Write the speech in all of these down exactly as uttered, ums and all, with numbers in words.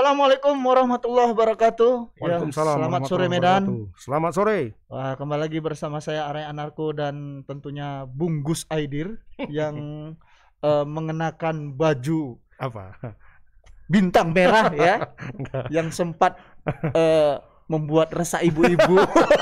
Assalamualaikum warahmatullahi wabarakatuh. Waalaikumsalam. Ya, selamat sore warahmatullahi Medan. wabarakatuh. Selamat sore. Wah, kembali lagi bersama saya Arya Anarko dan tentunya Bung Gus Aidir yang eh, mengenakan baju Apa? bintang merah ya, yang sempat eh, membuat resah ibu-ibu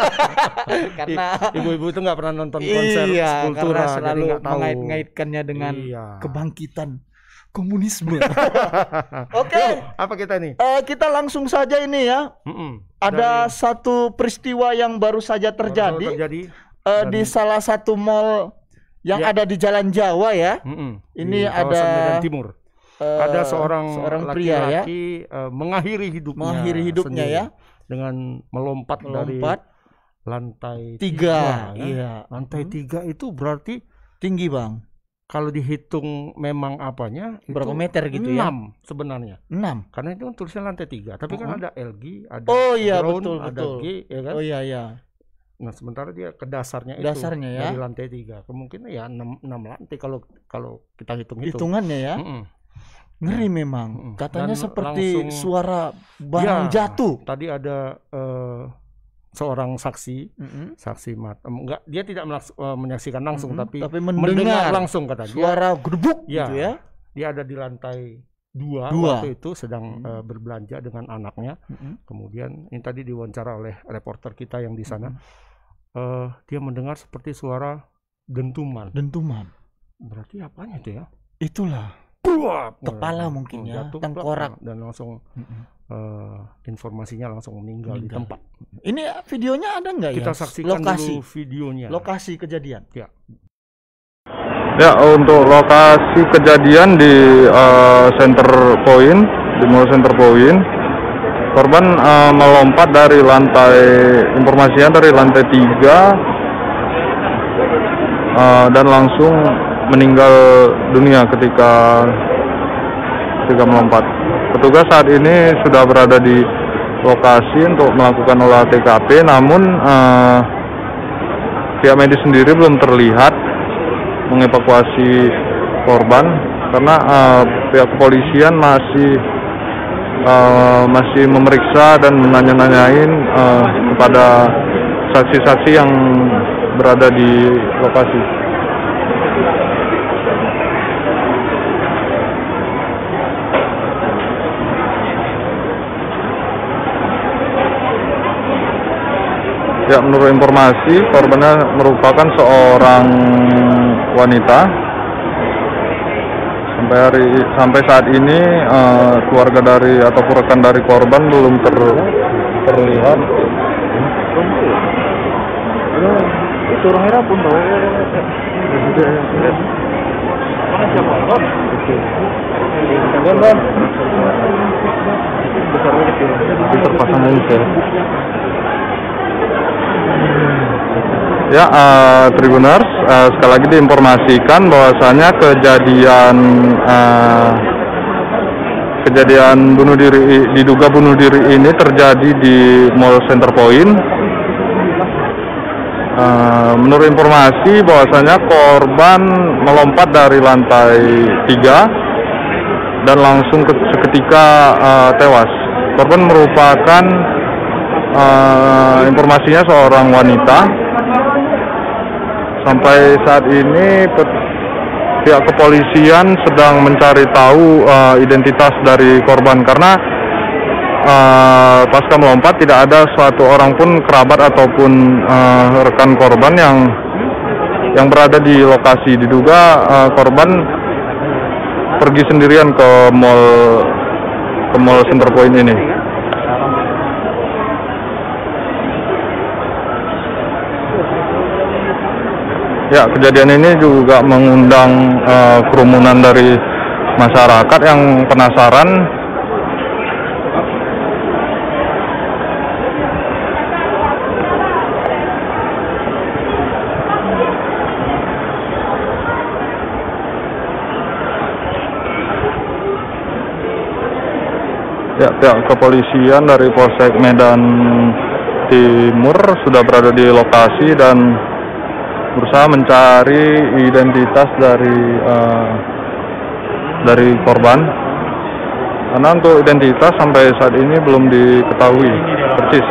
karena Ibu-ibu itu nggak pernah nonton konser iya, Kultura, karena selalu jadi nggak tahu. mengait-ngaitkannya dengan Iya. kebangkitan komunisme. Oke, Yo, apa kita nih? eh, kita langsung saja ini ya. Mm-mm. Ada Dari- satu peristiwa yang baru saja baru terjadi, terjadi. eh, dan- di salah satu mall yang Ya. ada di Jalan Jawa ya. Mm-mm. Ini Di kawasan ada- Medan Timur. Eh, Ada seorang, seorang pria ya, laki-laki eh, mengakhiri hidupnya, mengakhiri hidupnya sendiri ya, dengan melompat, melompat dari lantai tiga, ya. iya, Lantai Hmm. tiga itu berarti tinggi bang, kalau dihitung memang apanya berapa itu meter gitu ya? enam sebenarnya. Enam. Karena itu kan tulisnya lantai tiga, tapi kan Uh-uh. ada L G, ada Oh iya, ground, betul, ada betul. G, ya kan? Oh iya iya, Nah sementara dia ke dasarnya itu dasarnya ya, dari lantai tiga, kemungkinan ya enam, enam lantai kalau kalau kita hitung-hitung. hitungannya ya, Mm-mm. ngeri memang. Mm-mm. Katanya Dan seperti langsung- suara barang Ya, jatuh. Tadi ada eh, seorang saksi, Mm-mm. saksi mata, enggak, dia tidak melaks- eh, menyaksikan langsung, Mm-mm. tapi, tapi mendengar mendengar langsung kata dia. suara gedebuk Ya. gitu ya. Dia ada di lantai dua, Dua. waktu itu sedang Hmm. eh, berbelanja dengan anaknya. Mm-mm. Kemudian ini tadi diwawancara oleh reporter kita yang di sana. Mm-mm. eh, dia mendengar seperti suara dentuman. Dentuman. Berarti apanya itu ya? Itulah Buap! kepala Eh, mungkin ya, jatuh, tengkorak. plak, dan langsung Mm-mm. eh, informasinya langsung meninggal, di Meninggal. tempat. Ini videonya ada nggak ya? Kita saksikan lokasi, dulu videonya. lokasi kejadian. Ya, untuk lokasi kejadian di eh, Center Point, di Mall Center Point, korban eh, melompat dari lantai, informasinya dari lantai tiga eh, dan langsung meninggal dunia ketika ketika melompat. Petugas saat ini sudah berada di lokasi untuk melakukan olah T K P, namun eh, pihak medis sendiri belum terlihat mengevakuasi korban karena uh, pihak kepolisian masih uh, masih memeriksa dan menanya-nanyain uh, kepada saksi-saksi yang berada di lokasi. Ya, menurut informasi korbannya merupakan seorang wanita. Sampai hari sampai saat ini eh, keluarga dari ataupun rekan dari korban belum ter, terlihat. Itu orang merah pun tahu. Mana siapa? Bon. Terpasang mungkin. Ya, uh, Tribuners, uh, sekali lagi diinformasikan bahwasanya kejadian uh, kejadian bunuh diri, diduga bunuh diri ini terjadi di Mall Center Point. Uh, menurut informasi bahwasanya korban melompat dari lantai tiga dan langsung ke, seketika uh, tewas. Korban merupakan uh, informasinya seorang wanita. Sampai saat ini pihak kepolisian sedang mencari tahu uh, identitas dari korban karena uh, pasca melompat tidak ada suatu orang pun kerabat ataupun uh, rekan korban yang yang berada di lokasi. Diduga uh, korban pergi sendirian ke mall ke mall Center Point ini. Ya, kejadian ini juga mengundang uh, kerumunan dari masyarakat yang penasaran. Ya, pihak kepolisian dari Polsek Medan Timur sudah berada di lokasi dan berusaha mencari identitas dari uh, dari korban. Karena untuk identitas sampai saat ini belum diketahui persis.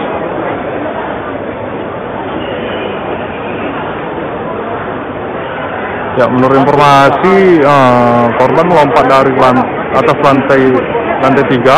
Ya, menurut informasi uh, korban melompat dari lan atas lantai lantai tiga.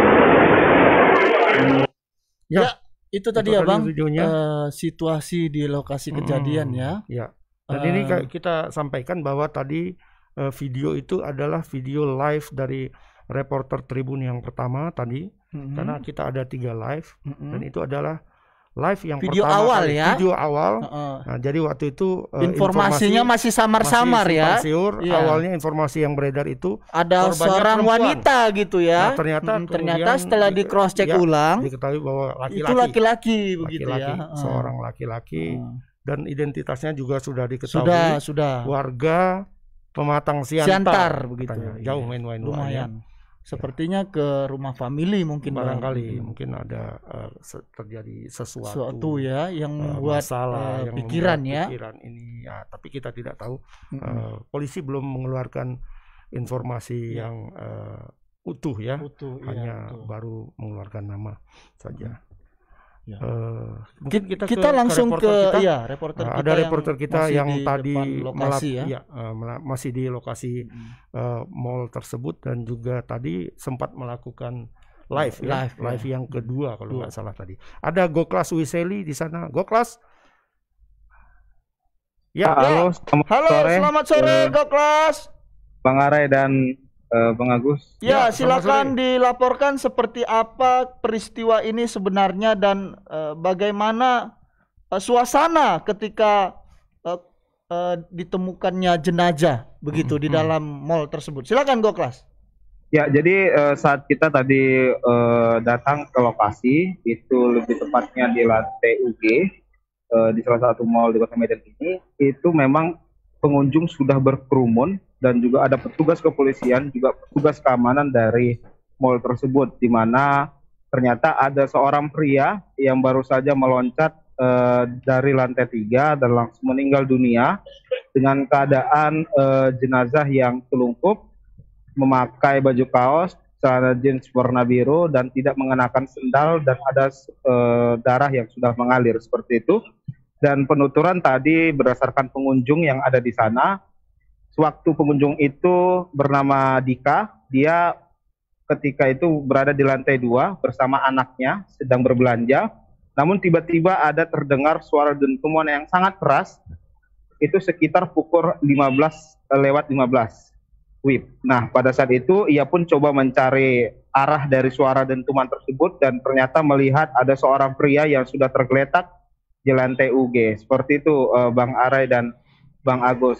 Ya, itu tadi itu ya tadi Bang, videonya. eh, situasi di lokasi kejadian Hmm, ya. Ya. Dan Eh, ini kayak kita sampaikan bahwa tadi eh, video itu adalah video live dari reporter Tribun yang pertama tadi, mm-mm, karena kita ada tiga live mm-mm. dan itu adalah live yang Video pertama awal kali, ya? video awal. Heeh. Nah, jadi waktu itu eh, Informasinya informasi masih samar-samar masih ya. simpang siur. Iya. Awalnya informasi yang beredar itu Ada korbannya seorang perempuan. wanita gitu ya. Nah, ternyata Mm, ternyata kemudian setelah di- di cross check ya, ulang diketahui bahwa itu laki-laki, laki-laki begitu laki-laki, ya. Heeh. seorang laki-laki Heeh. dan identitasnya juga sudah diketahui. Sudah, sudah. Warga Pematang Siantar, Siantar begitu. katanya. Iya. Jauh main-main Lumayan. Sepertinya ke rumah family mungkin Bang. barangkali Mm. mungkin ada eh, se- terjadi sesuatu, Suatu ya yang eh, membuat masalah eh, yang pikiran membuat ya. pikiran ini ya, tapi kita tidak tahu. Mm-mm. Eh, polisi belum mengeluarkan informasi Ya. yang eh, utuh ya, Utuh, iya, hanya betul. baru mengeluarkan nama saja. Ya. Eh, mungkin Kita, kita, ke- langsung reporter ke, kita. ya reporter Nah, kita ada yang reporter kita masih yang di tadi depan lokasi melap- ya. ya, eh, mela- masih di lokasi Mm. eh, mall tersebut dan juga tadi sempat melakukan live ya, Live, live ya. yang kedua kalau Dua. nggak salah tadi. Ada Goklas Wiseli di sana. Goklas. Ya, Halo, selamat Halo, sore, selamat sore eh, Goklas. Bang Arai dan eh, Bang Agus. Ya, Ya, selamat silakan sore. dilaporkan seperti apa peristiwa ini sebenarnya dan eh, bagaimana eh, suasana ketika eh, eh, ditemukannya jenazah begitu di Hmm. dalam mall tersebut. Silakan Goklas. Ya, jadi eh, saat kita tadi eh, datang ke lokasi, itu lebih tepatnya di lantai U G, eh, di salah satu mall di Kota Medan ini, itu memang pengunjung sudah berkerumun dan juga ada petugas kepolisian, juga petugas keamanan dari mall tersebut, di mana ternyata ada seorang pria yang baru saja meloncat eh, dari lantai tiga dan langsung meninggal dunia dengan keadaan eh, jenazah yang telungkup, memakai baju kaos, celana jeans warna biru dan tidak mengenakan sendal dan ada eh, darah yang sudah mengalir seperti itu. Dan penuturan tadi berdasarkan pengunjung yang ada di sana, sewaktu pengunjung itu bernama Dika, dia ketika itu berada di lantai dua bersama anaknya sedang berbelanja, namun tiba-tiba ada terdengar suara dentuman yang sangat keras, itu sekitar pukul lima belas lewat lima belas W I B. Nah, pada saat itu ia pun coba mencari arah dari suara dentuman tersebut dan ternyata melihat ada seorang pria yang sudah tergeletak di lantai U G. Seperti itu eh, Bang Arai dan Bang Agus.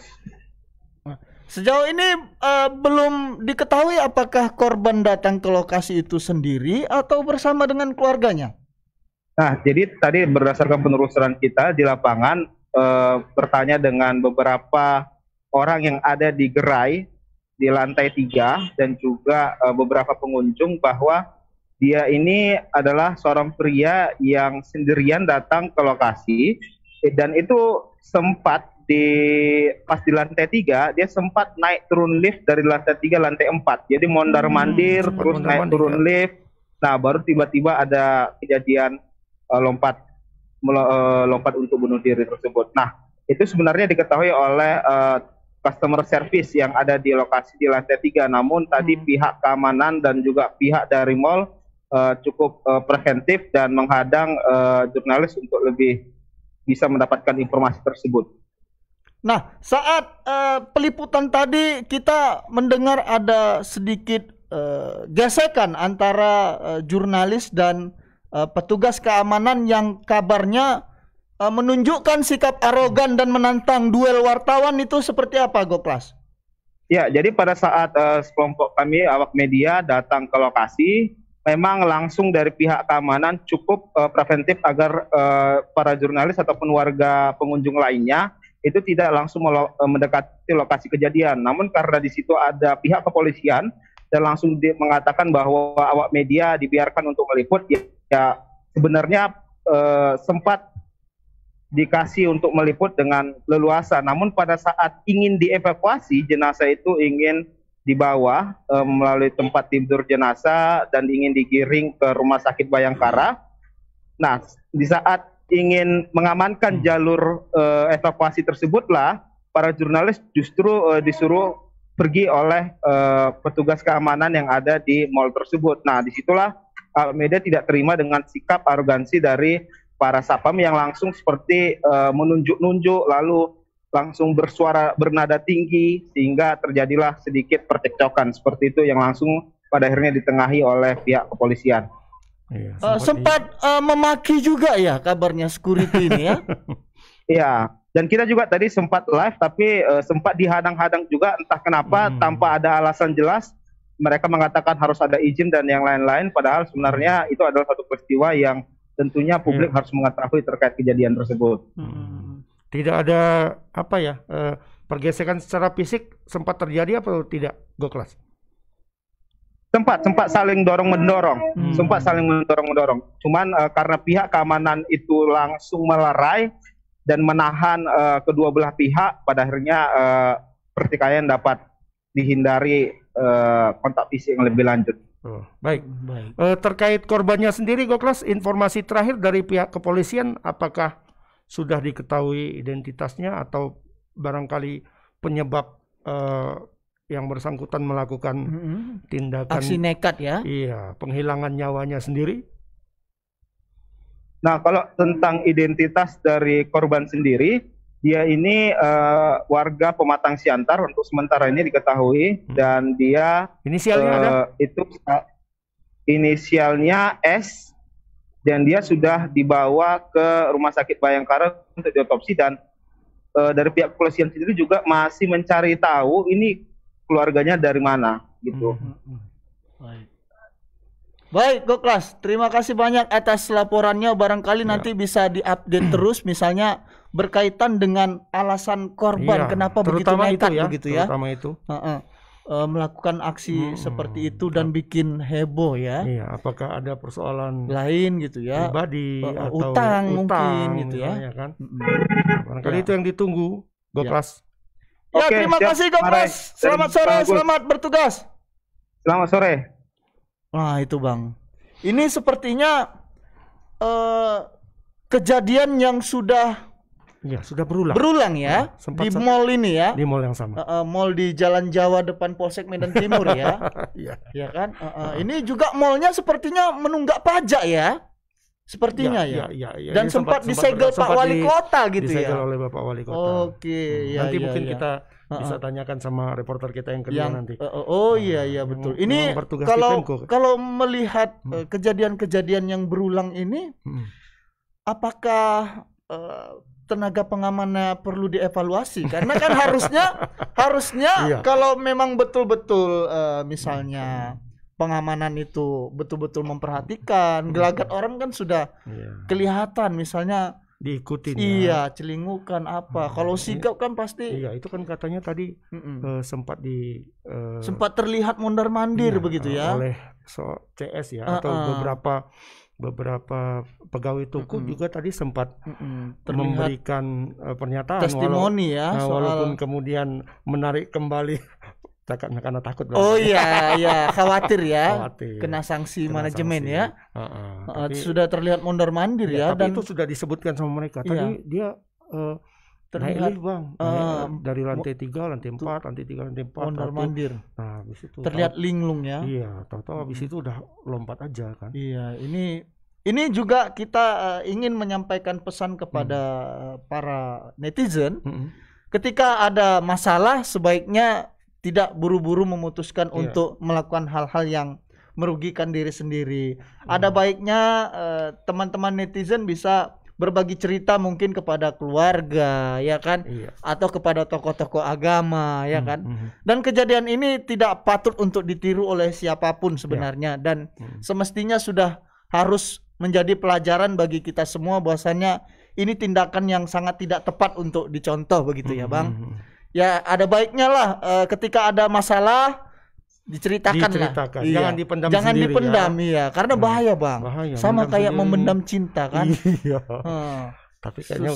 Sejauh ini eh, belum diketahui apakah korban datang ke lokasi itu sendiri atau bersama dengan keluarganya. Nah, jadi tadi berdasarkan penelusuran kita di lapangan, eh, bertanya dengan beberapa orang yang ada di gerai di lantai tiga dan juga eh, beberapa pengunjung bahwa dia ini adalah seorang pria yang sendirian datang ke lokasi dan itu sempat di pas di lantai tiga dia sempat naik turun lift dari lantai tiga lantai empat, jadi mondar mandir sempat terus naik mondar-mandir, turun ya. lift. Nah, baru tiba-tiba ada kejadian uh, lompat melo- uh, lompat untuk bunuh diri tersebut. Nah, itu sebenarnya diketahui oleh uh, customer service yang ada di lokasi di lantai tiga, namun tadi Hmm. pihak keamanan dan juga pihak dari mall uh, cukup uh, preventif dan menghadang uh, jurnalis untuk lebih bisa mendapatkan informasi tersebut. Nah, saat eh, peliputan tadi kita mendengar ada sedikit eh, gesekan antara eh, jurnalis dan eh, petugas keamanan yang kabarnya eh, menunjukkan sikap arogan dan menantang duel wartawan. Itu seperti apa, Goklas? Ya, jadi pada saat uh, sekelompok kami awak media datang ke lokasi, memang langsung dari pihak keamanan cukup uh, preventif agar uh, para jurnalis ataupun warga pengunjung lainnya itu tidak langsung melo- uh, mendekati lokasi kejadian. Namun karena di situ ada pihak kepolisian dan langsung di- mengatakan bahwa awak media dibiarkan untuk meliput, ya, ya sebenarnya uh, sempat dikasih untuk meliput dengan leluasa. Namun pada saat ingin dievakuasi, jenazah itu ingin di bawah uh, melalui tempat tidur jenazah dan ingin digiring ke Rumah Sakit Bayangkara. Nah, di saat ingin mengamankan jalur uh, evakuasi tersebutlah para jurnalis justru uh, disuruh pergi oleh uh, petugas keamanan yang ada di mall tersebut. Nah, disitulah awak media tidak terima dengan sikap arogansi dari para sapam yang langsung seperti uh, menunjuk-nunjuk lalu langsung bersuara bernada tinggi sehingga terjadilah sedikit percekcokan seperti itu yang langsung pada akhirnya ditengahi oleh pihak kepolisian. Iya, sempat uh, sempat uh, memaki juga ya kabarnya security ini ya. Iya, dan kita juga tadi sempat live tapi uh, sempat dihadang-hadang juga entah kenapa hmm. tanpa ada alasan jelas. Mereka mengatakan harus ada izin dan yang lain-lain padahal sebenarnya itu adalah satu peristiwa yang tentunya publik yeah. harus mengetahui terkait kejadian tersebut. Hmm. Tidak ada apa ya uh, pergesekan secara fisik sempat terjadi atau tidak, Goklas? Sempat sempat saling dorong mendorong, hmm. sempat saling mendorong mendorong. Cuman uh, karena pihak keamanan itu langsung melerai dan menahan uh, kedua belah pihak, pada akhirnya uh, pertikaian dapat dihindari uh, kontak fisik yang lebih lanjut. Oh, baik. baik. Uh, terkait korbannya sendiri, Goklas, informasi terakhir dari pihak kepolisian, apakah sudah diketahui identitasnya atau barangkali penyebab uh, yang bersangkutan melakukan mm-hmm. tindakan aksi nekat ya? Iya, penghilangan nyawanya sendiri. Nah, kalau tentang identitas dari korban sendiri, dia ini uh, warga Pematang Siantar untuk sementara ini diketahui hmm. dan dia inisialnya uh, ada? Itu uh, inisialnya S. Dan dia sudah dibawa ke Rumah Sakit Bayangkara untuk diotopsi dan e, dari pihak kepolisian sendiri juga masih mencari tahu ini keluarganya dari mana gitu. Hmm, hmm, hmm. Baik. Baik, Goklas, terima kasih banyak atas laporannya. Barangkali ya. nanti bisa diupdate terus, misalnya berkaitan dengan alasan korban, ya, kenapa begitu nekat itu ya, begitu ya? Terutama itu. Uh-uh. Uh, melakukan aksi hmm, seperti itu dan bikin heboh ya. Iya, apakah ada persoalan lain gitu ya? Pribadi uh, atau utang, utang mungkin gitu ya. Kan? Barangkali ya. itu yang ditunggu, Goklas. Ya, ya terima siap. kasih Goklas. Selamat sore, selamat bertugas. Selamat sore. Nah, itu Bang. Ini sepertinya uh, kejadian yang sudah Ya, sudah berulang. Berulang ya, ya di mall ini ya. Di mall yang sama. Uh, uh, mall di Jalan Jawa depan Polsek Medan Timur ya. Iya. Ya kan? Uh, uh, uh. Ini juga mallnya sepertinya menunggak pajak ya. Sepertinya ya. ya. ya, ya, ya. Dan ya, sempat, sempat disegel sempat Pak sempat Wali Kota gitu disegel ya. Disegel oleh Bapak Wali Kota. Oke, okay, hmm. ya. Nanti ya, mungkin ya. kita uh, bisa tanyakan sama reporter kita yang kedua yang, nanti. Uh, uh, oh iya iya betul. Ini kalau kalau melihat uh, kejadian-kejadian yang berulang ini, hmm. apakah uh, tenaga pengamannya perlu dievaluasi karena kan harusnya harusnya iya. kalau memang betul-betul uh, misalnya pengamanan itu betul-betul memperhatikan gelagat orang kan sudah iya. kelihatan misalnya diikutin iya ya. celingukan apa hmm. kalau sigap kan pasti iya itu kan katanya tadi uh, sempat di uh, sempat terlihat mondar-mandir iya, begitu ya oleh so C S ya uh, atau uh. beberapa beberapa pegawai toko mm-hmm. juga tadi sempat mm-hmm. memberikan uh, pernyataan testimoni ya uh, soal... walaupun kemudian menarik kembali karena takut oh iya ya khawatir ya khawatir. kena sanksi kena manajemen sanksi. ya uh, uh, uh, tapi, sudah terlihat mondar-mandir ya, ya dan itu sudah disebutkan sama mereka tadi iya. dia uh, terlihat bang uh, dari lantai tiga, lantai empat, lantai tiga, lantai empat mondar-mandir. Nah, habis itu terlihat tahu, linglung ya. Iya, tahu-tahu habis itu udah lompat aja kan. Iya, ini ini juga kita uh, ingin menyampaikan pesan kepada hmm. para netizen. Hmm. Ketika ada masalah sebaiknya tidak buru-buru memutuskan yeah. untuk melakukan hal-hal yang merugikan diri sendiri. Hmm. Ada baiknya uh, teman-teman netizen bisa berbagi cerita mungkin kepada keluarga ya kan iya. atau kepada tokoh-tokoh agama ya hmm, kan hmm. dan kejadian ini tidak patut untuk ditiru oleh siapapun sebenarnya ya. dan hmm. semestinya sudah harus menjadi pelajaran bagi kita semua bahwasannya ini tindakan yang sangat tidak tepat untuk dicontoh begitu hmm, ya Bang hmm. ya ada baiknya lah uh, ketika ada masalah diceritakan, diceritakan. lah. Jangan iya. dipendam Jangan sendiri dipendam ya. iya, karena bahaya, Bang. Bahaya, sama kayak sendiri. memendam cinta kan. Iya. Hmm. Tapi kayaknya susah.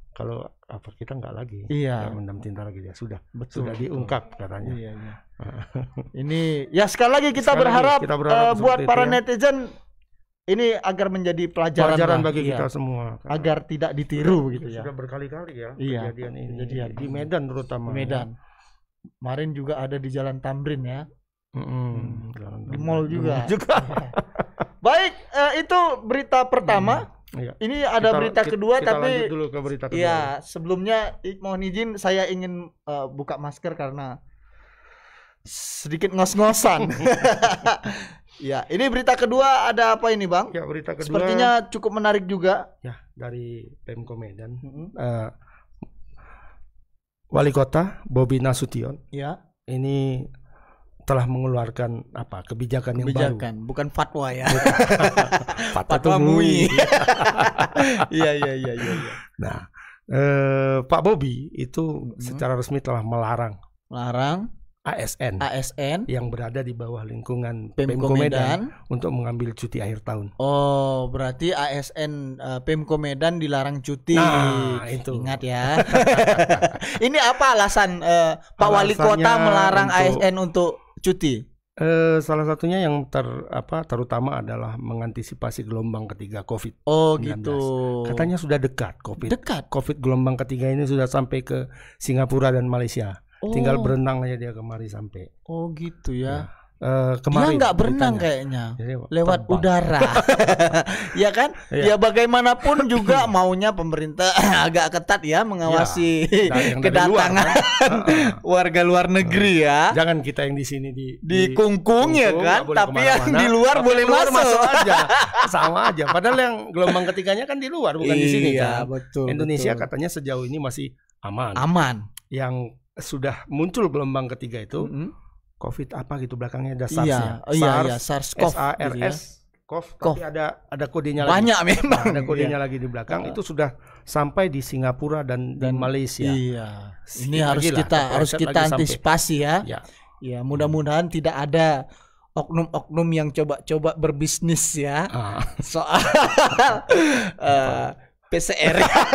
Kalau apa kita nggak lagi, Iya. nggak mendam tinta lagi dia sudah, Betul, sudah betul. diungkap katanya. Iya, iya. Ini ya sekali lagi kita Sekali lagi berharap, kita berharap eh, buat seperti para itu ya. netizen ini agar menjadi pelajaran, Pelajaran lah, bagi iya. kita semua. Karena agar tidak ditiru begitu ya. sudah berkali-kali ya Iya, kejadian ini kejadian. di Medan terutama. Di Medan. Kemarin juga ada di Jalan Tamrin ya. Mm-mm. Jalan- Di mall juga. juga. Baik, eh, itu berita pertama. Iya. Ini ada Kita- berita kita- kedua kita tapi lanjut dulu ke berita kedua. ya sebelumnya i- mohon izin saya ingin eh, buka masker karena sedikit ngos-ngosan. Ya, ini berita kedua ada apa ini, Bang? Ya, berita kedua Sepertinya cukup menarik juga. ya dari Pemko Medan. Mm-mm. Eh, Wali Kota Bobi Nasution Ya, ini telah mengeluarkan apa kebijakan, yang baru. kebijakan, bukan fatwa ya. Fatwa Fatwa M U I. Mui. Iya, iya, iya, iya, iya. Nah, eh, Pak Bobi itu Hmm. secara resmi telah melarang Larang A S N A S N yang berada di bawah lingkungan Pemko Medan. untuk mengambil cuti akhir tahun. Oh, berarti A S N uh, Pemko Medan dilarang cuti. Nah, itu. Ingat ya. Ini apa alasan uh, Pak Wali Alasannya Kota melarang untuk- A S N untuk cuti? Eh, salah satunya yang ter apa terutama adalah mengantisipasi gelombang ketiga COVID. Oh, sembilan gitu. belas. Katanya sudah dekat COVID. Dekat. COVID gelombang ketiga ini sudah sampai ke Singapura dan Malaysia. Oh. Tinggal berenang aja dia kemari sampai. Oh, gitu ya. Eh, Dia kemarin nggak berenang beritanya. kayaknya. Jadi, Lewat terbang. udara. Ya kan? Iya. Ya bagaimanapun juga maunya pemerintah agak ketat ya mengawasi Dari- yang dari luar, kedatangan kan? Heeh. warga luar negeri ya. Jangan kita yang di sini di Di kungkung ya kungkung, kan, nggak boleh tapi yang kemana-mana. di luar Tapi boleh yang luar masuk. aja, sama aja. Padahal yang gelombang ketiganya kan di luar, bukan di sini Iya, kan. betul. Indonesia betul. katanya sejauh ini masih aman. aman. Yang sudah muncul gelombang ketiga itu Mm-mm. COVID apa gitu belakangnya ada Iya, SARS-nya. oh iya, iya, SARS, SARS-CoV S A R gitu ya. S, CoV, Cov. tapi ada ada kodenya lagi. Banyak memang. Nah, ada kodenya Iya. lagi di belakang. Heeh. Itu sudah sampai di Singapura dan, di Dan Malaysia. Iya. Ini Sedikit harus lagi lah, kita harus kepleset kita lagi sampai. antisipasi ya. Ya. Ya, mudah-mudahan tidak ada oknum-oknum yang coba-coba berbisnis ya Ah. soal eh, P C R.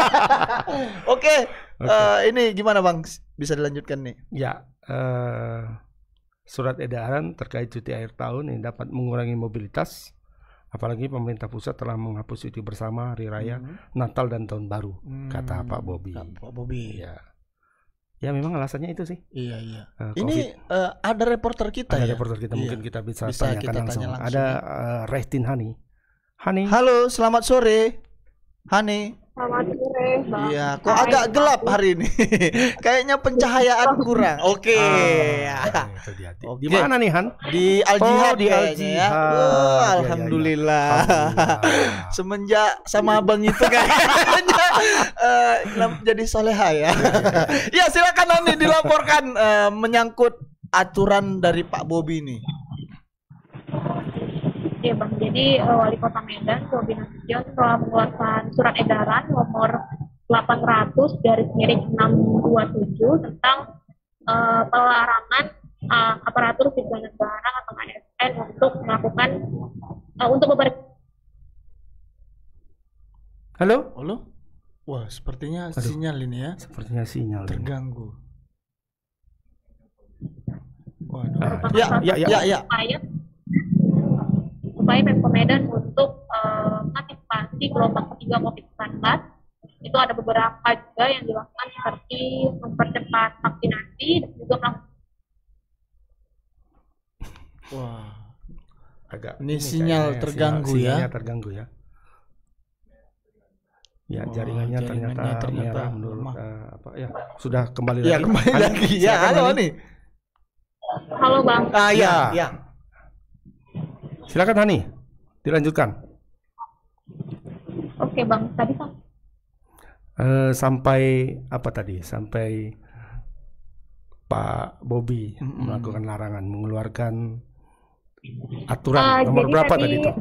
Oke, eh, ini gimana Bang? Bisa dilanjutkan nih? Ya, eh, surat edaran terkait cuti akhir tahun ini dapat mengurangi mobilitas, apalagi pemerintah pusat telah menghapus cuti bersama hari raya Natal dan Tahun Baru, kata Pak Bobi. Hmm. Pak Bobi. Ya, ya memang alasannya itu sih. Iya, iya. Eh, Ini COVID. eh, ada reporter kita Ada ya? reporter kita, Iya. mungkin kita bisa, Bisa tanyakan kita langsung. tanya langsung Ada ya. eh, Restin Hani. Hani. Halo, selamat sore. Hani. Selamat sore, Bang. Iya, kok agak gelap hari ini. Kayaknya pencahayaan kurang. Oke. Ah, itu dia. Di- Oke. Di mana nih Han? Di Al Oh, Jihad di Al kayaknya ya. Jihad. Oh, Ya, ya, ya. alhamdulillah. Alhamdulillah. Semenjak sama abang itu kayaknya eh, lam- jadi soleha ya. Ya silakan Ani dilaporkan eh, menyangkut aturan dari Pak Bobi ini. Iya, Bang. Jadi eh, Wali Kota Medan, Bobi Nasution telah mengeluarkan surat edaran nomor delapan ratus garis miring enam dua tujuh tentang eh, pelarangan eh, aparatur sipil negara atau A S N untuk melakukan eh, untuk beber Halo? Halo? Wah, sepertinya Aduh. sinyal ini ya Sepertinya sinyal ini. terganggu. Waduh. Ah, Ya, ya, ya. ya, ya. upaya upaya Pemko Medan untuk eh, mengantisipasi gelombang ketiga COVID sembilan belas. Itu ada beberapa juga yang dilakukan seperti mempercepat vaksinasi dan juga melakukan Wah. Agak Ini sinyal kayaknya terganggu sinyal- ya. sinyalnya terganggu ya. Ya, Oh, jaringannya, jaringannya ternyata, ternyata merah menurut lemah. eh, apa ya? Sudah kembali Ya, lagi. kembali Hani, lagi. Ya, silakan, halo Hani. nih. halo Bang. Ah, ya, Ya. ya. Silakan Hani. Dilanjutkan. Oke Bang, tadi kan Eh, sampai apa tadi? Sampai Pak Bobi Mm-mm. melakukan larangan, mengeluarkan aturan eh, nomor jadi berapa tadi itu?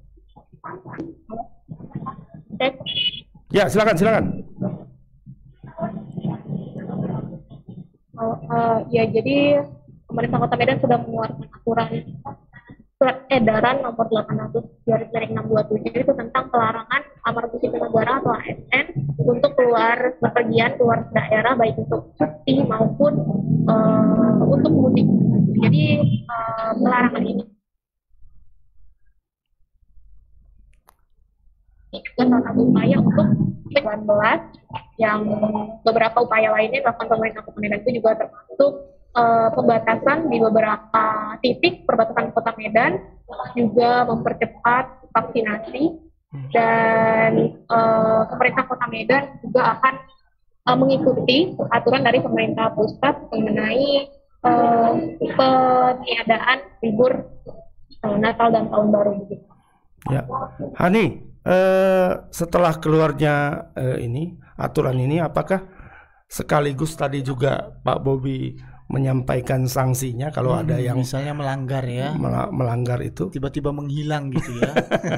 Cek. Ya, silakan, silakan. Oh, eh, ya jadi pemerintah Kota Medan sudah mengeluarkan aturan surat edaran nomor delapan ratus garis miring enam dua tujuh itu tentang pelarangan aparatur sipil negara atau A S N untuk keluar keluar bepergian keluar daerah baik untuk cuti maupun uh, untuk mudik. Jadi uh, pelarangan ini juga salah satu upaya untuk sembilan belas yang beberapa upaya lainnya dilakukan pemerintah Kota Medan itu juga termasuk uh, pembatasan di beberapa titik perbatasan Kota Medan, juga mempercepat vaksinasi, dan uh, pemerintah Kota Medan juga akan uh, mengikuti aturan dari pemerintah pusat mengenai uh, peniadaan libur uh, Natal dan Tahun Baru. Ya, Hani, eh, setelah keluarnya eh, ini aturan ini, apakah sekaligus tadi juga Pak Bobi menyampaikan sanksinya kalau hmm, ada yang misalnya melanggar ya, mel- melanggar itu tiba-tiba menghilang gitu ya?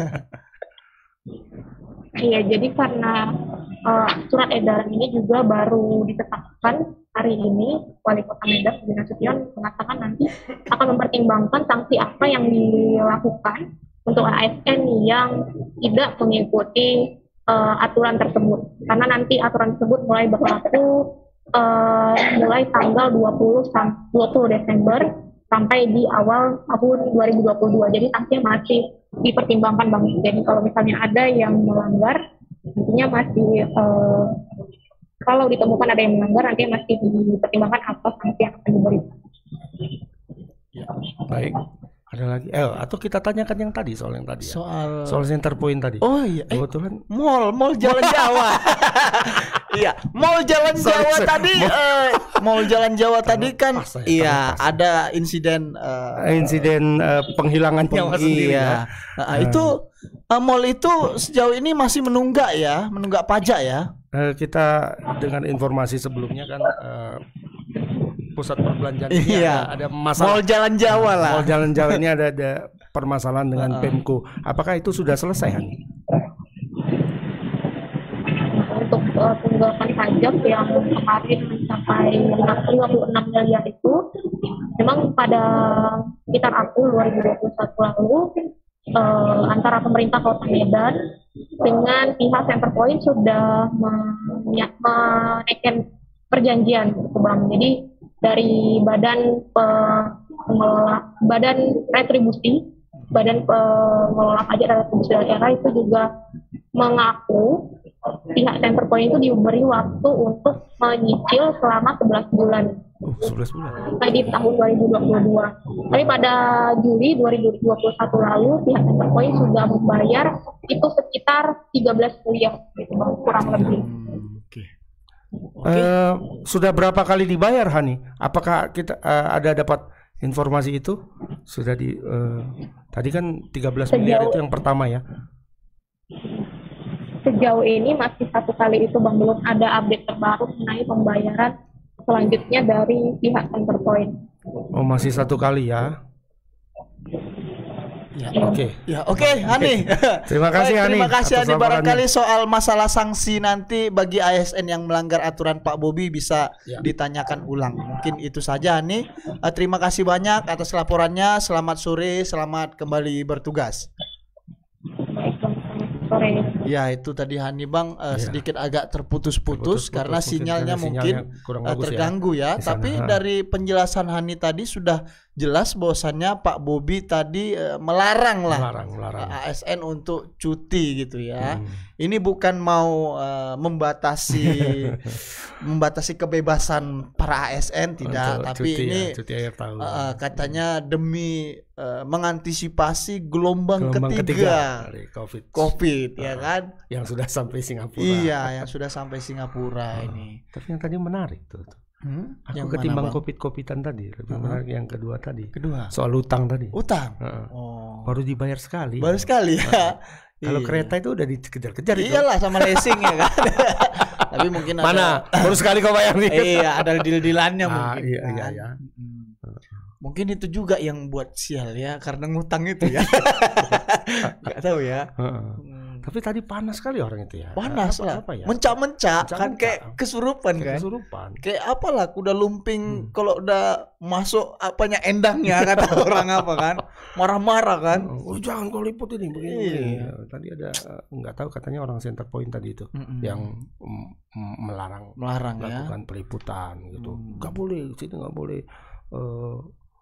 Iya, jadi karena uh, surat edaran ini juga baru ditetapkan hari ini, Wali Kota Medan Bobi Nasution mengatakan nanti akan mempertimbangkan sanksi apa yang dilakukan untuk A S N yang tidak mengikuti uh, aturan tersebut. Karena nanti aturan tersebut mulai berlaku uh, mulai tanggal dua puluh Desember sampai di awal tahun dua ribu dua puluh dua. Jadi sanksinya masih dipertimbangkan Bang. Jadi kalau misalnya ada yang melanggar, nantinya masih uh, kalau ditemukan ada yang melanggar, nantinya masih dipertimbangkan apa sanksi yang akan diberikan. Ya, baik. Ada lagi? Eh, atau kita tanyakan yang tadi soal yang tadi ya? Soal soal center point tadi. Oh iya, eh, kebetulan mall, mall Jalan Jawa. Iya, mall Jalan Sorry, Jawa sorry. tadi, eh, mall Jalan Jawa tadi kan, pas ya, iya pas ya. ada insiden, eh, insiden uh, penghilangan peng- nyawa sendiri. iya. Ya. Nah, itu eh, mall itu sejauh ini masih menunggak ya, menunggak pajak ya. Uh, kita dengan informasi sebelumnya kan uh, pusat perbelanjaan ini Iya. ada, ada masalah. Mall Jalan Jawa lah. Mall Jalan Jawa ini ada ada permasalahan dengan Uh-uh. Pemko. Apakah itu sudah selesai, Hani? Untuk uh, tunggakan pajak yang kemarin mencapai lima puluh enam miliar itu, memang pada sekitar April dua ribu dua puluh satu lalu uh, antara pemerintah Kota Medan dengan pihak Centerpoint sudah menaikkan perjanjian gitu, Bang. Jadi dari badan pengelola, badan retribusi, badan pengelola pajak dan retribusi daerah itu juga mengaku pihak Centerpoint itu diberi waktu untuk menyicil selama sebelas bulan. Oh, sebelas bulan. Sampai di tahun dua ribu dua puluh dua. Tapi pada Juli dua ribu dua puluh satu lalu pihak Centerpoint sudah membayar itu sekitar tiga belas miliar gitu, Bang, kurang lebih. Hmm, Oke. Okay. Uh, sudah berapa kali dibayar, Hani? Apakah kita uh, ada dapat informasi itu? Sudah di uh, tadi kan tiga belas miliar itu yang pertama ya. Sejauh ini masih satu kali itu, Bang, belum ada update terbaru mengenai pembayaran selanjutnya dari pihak Centerpoint. Oh, masih satu kali ya. Ya, oke. Okay. Ya, oke, okay, Hani. Terima kasih, Baik, Hani. Terima kasih, atas Hani. Barangkali laporannya. soal masalah sanksi nanti bagi A S N yang melanggar aturan Pak Bobi bisa Ya. ditanyakan ulang. Mungkin itu saja, Hani. Uh, terima kasih banyak atas laporannya. Selamat sore, selamat kembali bertugas. Baik, Bang. Selamat sore. Ya, itu tadi Hani, Bang, uh, Ya. sedikit agak terputus-putus Terputus-putus, karena mungkin sinyalnya karena mungkin sinyalnya kurang uh, bagus ya terganggu ya. di sana. Tapi Ha. dari penjelasan Hani tadi sudah jelas bahwasannya Pak Bobi tadi uh, melarang lah Melarang, melarang. A S N untuk cuti gitu ya. Hmm. Ini bukan mau uh, membatasi membatasi kebebasan para A S N tidak, Untuk tapi cuti ini ya, cuti akhir tahun. uh, katanya demi uh, mengantisipasi gelombang, Gelombang ketiga, dari COVID. COVID ya Ah. kan? Yang sudah sampai Singapura. Iya, yang sudah sampai Singapura ini. Tapi yang tadi menarik tuh. tuh. Hmm? Aku Yang mana, ketimbang Bang? COVID-COVIDan tadi, lebih Uh-huh. menarik yang kedua tadi. Kedua, Soal utang tadi. utang. Heeh. Oh, Baru dibayar sekali. baru sekali ya. Kalau Iya. kereta itu udah dikejar-kejar itu. Iyalah sama leasing ya kan. Tapi mungkin ada Mana? Baru sekali kau bayar nih. Iya, ada deal-dealannya Ah, mungkin. iya, kan. iya, iya. Mm. Mungkin itu juga yang buat sial ya, karena ngutang itu ya. Gak tahu ya. Heeh. Hmm. Tapi tadi panas sekali orang itu ya. Panas apa, lah. apa ya? Mencak-mencak kan Mencak-mencak. kayak kesurupan Kayak kan. kesurupan. Kayak apalah kuda lumping Hmm. kalau udah masuk apanya endangnya kata orang apa kan. Marah-marah kan. Oh jangan kau liput ini begini. Iya. begini. Tadi ada eh, nggak tahu katanya orang center point tadi itu Mm-mm. yang mm, mm, melarang melarang ya. melakukan peliputan gitu. Hmm. Nggak boleh sini nggak boleh. eh,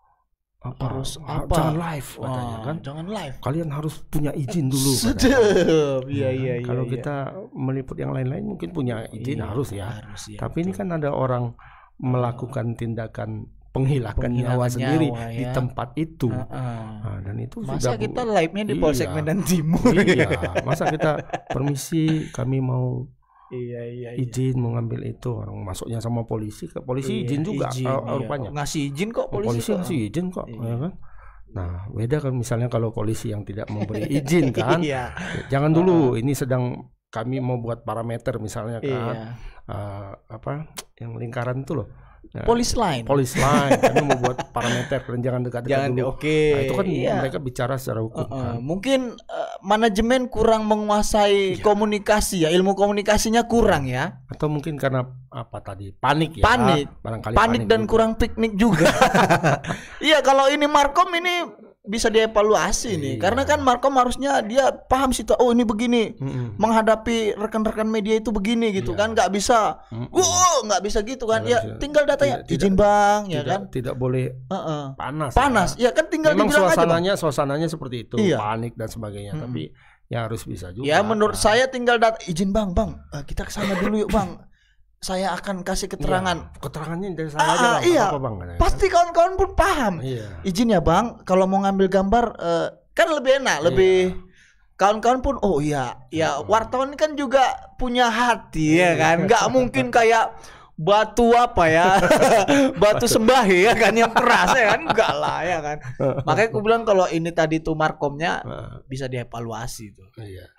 apa Harus ha- apa? jangan live katanya Wah, kan. jangan live. Kalian harus punya izin dulu. katanya. Sedep. Iya Ya, iya iya. Kalau iya. kita meliput yang lain-lain mungkin punya izin Iya, harus ya. harus, iya, Tapi ini betul. kan ada orang melakukan tindakan penghilangan Penghilangan nyawa sendiri nyawa, di ya. tempat itu. Heeh. Nah, dan itu Masa sudah bu- kita live-nya di Polsek Iya. Medan Timur. Iya, masa kita permisi kami mau Iya iya iya. izin mengambil itu, orang masuknya sama polisi ke polisi Iya, izin juga izin, uh, iya. rupanya. Ngasih izin kok polisi, polisi. kok. ngasih izin kok, Iya. ya kan? Nah, beda kan misalnya kalau polisi yang tidak memberi izin kan. Iya. Jangan dulu, ini sedang kami mau buat parameter misalnya kan. Iya. Uh, apa yang lingkaran itu loh. Nah, Polis line. polis line kami mau buat parameter dan jangan dekat-dekat Jangan dulu. oke. Nah, itu kan Iya. mereka bicara secara hukum Uh-uh. kan. Mungkin uh, manajemen kurang menguasai komunikasi ya, ilmu komunikasinya kurang ya. Atau mungkin karena apa tadi panik ya, Panik. barangkali Panik dan juga. kurang piknik juga. Iya, kalau ini Markom ini bisa dievaluasi nih, Iya. karena kan Markom harusnya dia paham situ. Oh ini begini, Mm-mm. menghadapi rekan-rekan media itu begini gitu Iya. kan, nggak bisa. Mm-mm. Wow, nggak bisa gitu kan. Nggak Ya bisa. tinggal datanya, Tidak- izin bang, ya tidak, kan. tidak boleh Heeh. panas. Panas, ya. ya kan tinggal Memang dibilang aja, Bang. suasananya suasananya seperti itu, Iya. panik dan sebagainya. Mm-mm. Tapi ya harus bisa juga. Ya menurut kan. saya tinggal dat izin bang, bang eh, kita kesana dulu yuk bang. Saya akan kasih keterangan. Iya, keterangannya dari saya Ah, aja bang. iya. Apa bang? katanya, Pasti kawan-kawan pun paham. kan? Iya. Izin ya bang, kalau mau ngambil gambar eh, kan lebih enak, lebih kawan-kawan pun oh iya, ya wartawan kan juga punya hati ya kan, nggak mungkin kayak batu apa ya, batu sembahi ya kan yang keras ya kan, enggak lah ya kan. Makanya aku bilang kalau ini tadi tuh Markomnya Nah, bisa dievaluasi tuh. iya.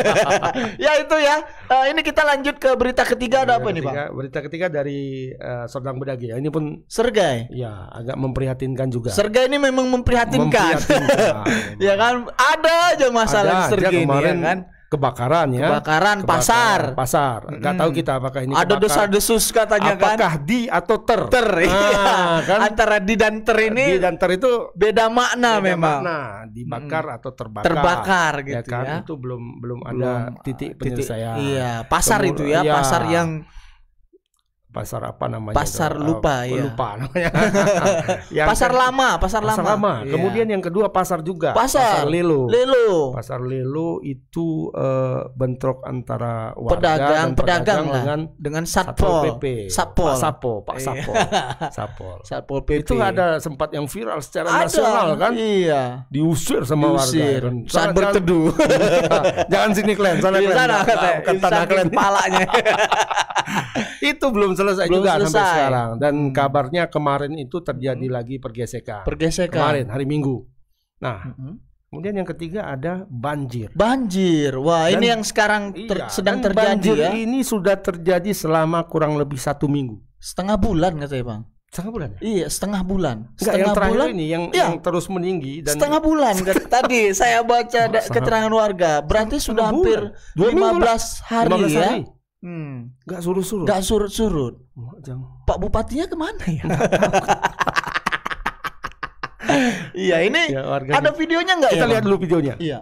Ya itu ya. Eh, ini kita lanjut ke berita ketiga, ada apa nih bang? Ketiga- Berita ketiga dari eh, Serdang Bedagi ya. Ini pun Sergai. ya agak memprihatinkan juga. Sergai ini memang memprihatinkan. Memprihatinkan. Ya kan, ada aja masalah Ada di aja Sergai ini kemarin ya kan. Kebakaran ya. Kebakaran pasar. Pasar. Nggak Mm-mm. tahu kita apakah ini Ada kebakar- desas-desus katanya kan. apakah di atau ter. Ter, iya. Ah, kan? Antara di dan ter Di ini dan ter itu beda makna beda memang. makna, dibakar atau terbakar. Terbakar ya gitu kan. ya. Itu belum belum ada Belum, titik titik- penyelesaian. Iya, pasar Kemu- itu ya, iya. pasar yang Pasar apa namanya? Pasar itu? lupa, Eh, iya. Lupa namanya. Yang pasar ke- lama, pasar, Pasar lama. lama. Iya. Kemudian yang kedua pasar juga. pasar, Lelo. Lelo. Pasar Lelo itu eh, bentrok antara warga Pedagang, dan pedagang lah. dengan Dengan Satpol Satpol. P P. Satpol. Pak Sapo, Pak Iya. Sapo. Sapol. Satpol P P. Itu ada sempat yang viral secara Ada, nasional kan? Iya. Diusir sama Diusir. warga. Saat Jangan- berteduh. jangan, jangan sini kalian, sana Di kalian. sana Nggak, katanya, bukan di tanah samping kalian. kepalanya. Itu belum selesai Belum juga sampai selesai. sekarang. Dan Hmm. kabarnya kemarin itu terjadi lagi pergesekan. Pergesekan. Kemarin hari Minggu. Nah, Mhm. kemudian yang ketiga ada banjir. Banjir. Wah, Dan- ini yang sekarang ter- Iya, sedang dan terjadi banjir ya. ini sudah terjadi selama kurang lebih satu minggu. Setengah bulan katanya, Bang. Setengah bulan ya? Iya, setengah bulan. Enggak, Setengah yang terakhir bulan. ini yang Iya. yang terus meninggi dan Setengah bulan kan tadi saya baca da- Setengah- keterangan warga. Berarti sudah setengah hampir bulan. Dua minggu lima lah. belas hari lima belas ya. hari. Hmm. Enggak surut-surut. Gak surut-surut. Oh, jangan. Pak Bupatinya kemana ya? Iya, ini Ya, warga ada di- videonya nggak ya? Kita lihat Bang? dulu videonya. Iya.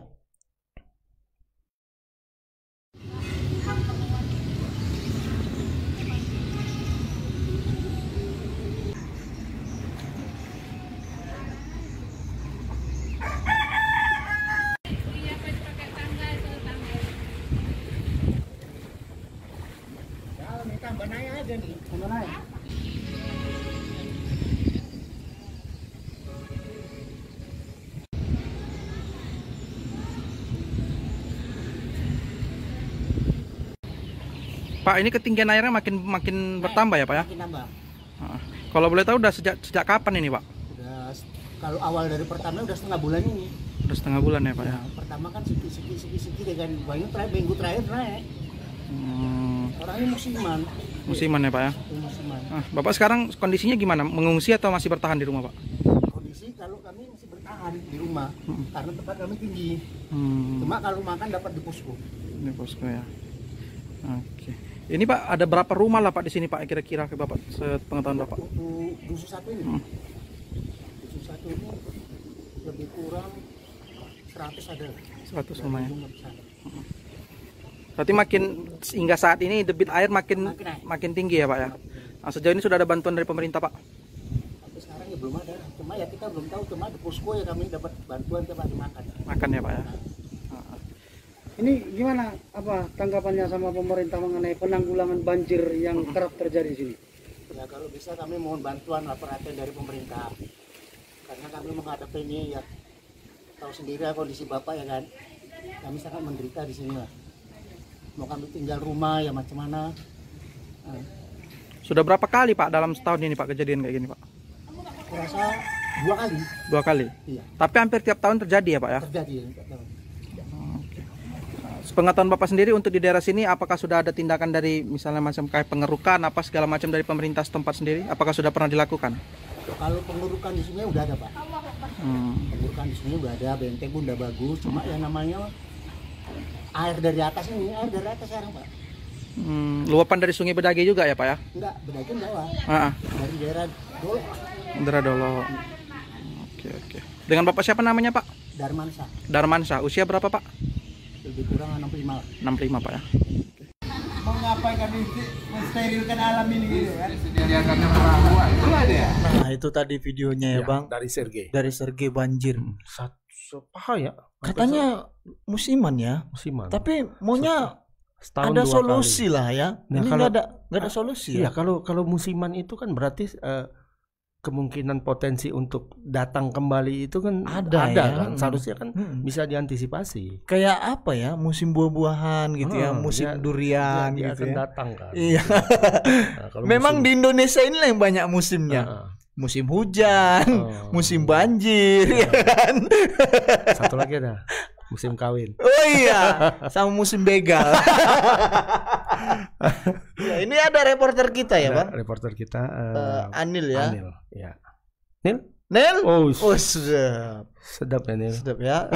Pak, ini ketinggian airnya makin makin bertambah ya Pak ya? Makin nambah. Heeh. Kalau boleh tahu udah sejak sejak kapan ini Pak? Udah s- kalau awal dari pertama udah setengah bulan ini. Udah setengah bulan ya Pak ya? Nah, pertama kan sedikit-sedikit sedikit dengan wah ini terakhir minggu terakhir naik. Hmm, Orang ini musiman. musiman ya Pak ya? Iya, musiman. Ah, Bapak sekarang kondisinya gimana? Mengungsi atau masih bertahan di rumah Pak? Kondisi kalau kami masih bertahan. makan di rumah Hmm. karena tempat kami tinggi. Hmm. Cuma kalau makan dapat di posko. Ini posko ya. Oke. Ini Pak ada berapa rumah lah Pak di sini Pak kira-kira ke Bapak sepengetahuan Bapak? Untuk dusun satu ini, Hmm. dusun satu ini lebih kurang seratus ada. seratus rumah ya. Belum besar. Berarti makin hingga saat ini debit air makin Makin naik. makin tinggi ya Pak ya. Nah, sejauh ini sudah ada bantuan dari pemerintah Pak? Tapi sekarang ya belum ada. Cuma ya kita belum tahu, cuma di posko ya kami dapat bantuan tempat makan. Makan ya Pak ya. Ini gimana apa tanggapannya sama pemerintah mengenai penanggulangan banjir yang kerap terjadi di sini? Ya kalau bisa kami mohon bantuan lah perhatian dari pemerintah. Karena kami menghadapi ini ya tahu sendiri ya kondisi Bapak ya kan. Kami sangat menderita di sini lah. Mau kami tinggal rumah ya macam mana. Nah, Sudah berapa kali Pak dalam setahun ini Pak kejadian kayak gini Pak? aku rasa dua kali. Dua kali. Iya, Tapi hampir tiap tahun terjadi ya Pak ya. terjadi. Ya, nggak tahu. Sepengetahuan Bapak sendiri untuk di daerah sini apakah sudah ada tindakan dari misalnya macam kayak pengerukan apa segala macam dari pemerintah setempat sendiri? Apakah sudah pernah dilakukan? Kalau pengurukan di sini udah ada Pak. Hmm. Pengurukan di sini udah ada, benteng pun udah bagus. Cuma yang namanya air dari atas ini, air dari atas sekarang Pak. Hmm, luapan dari Sungai Bedage juga ya Pak ya? Enggak, bedakin bawah. Ah, ah. Dari daerah Dolok, Indra Dolo. Oke oke. Dengan Bapak siapa namanya Pak? Darmansa. Darmansyah. Usia berapa Pak? Lebih kurang enam puluh lima. enam puluh lima Pak ya. Mau ngapain kami mensterilkan alam ini gitu kan? Nah, itu tadi videonya ya, Bang. Dari Sergei. Dari Sergei banjir. Satu paha ya. Katanya musiman ya. musiman. Tapi maunya Setahun ada dua solusi kali. lah ya. Nah, Ini kalau- nggak ada nggak ada solusi Iya, ya. kalau kalau musiman itu kan berarti eh, kemungkinan potensi untuk datang kembali itu kan Ada ada ya. kan. Seharusnya kan Hmm. bisa diantisipasi. Kayak apa ya? Musim buah-buahan gitu ya, Ah, musim dia- durian dia, dia gitu akan ya. datang kan. Iya. Nah, kalau Memang musim- di Indonesia inilah yang banyak musimnya. Ah, Musim hujan, Oh. musim banjir, ya kan? satu lagi ada musim kawin. Oh iya, sama musim begal. Ya, ini ada reporter kita ya, Ada Bang. reporter kita eh, Eh, Anil ya. Anil, ya. Nil? Nel? Oh, Oh, sedap. sedap ya Nil. Sedap ya.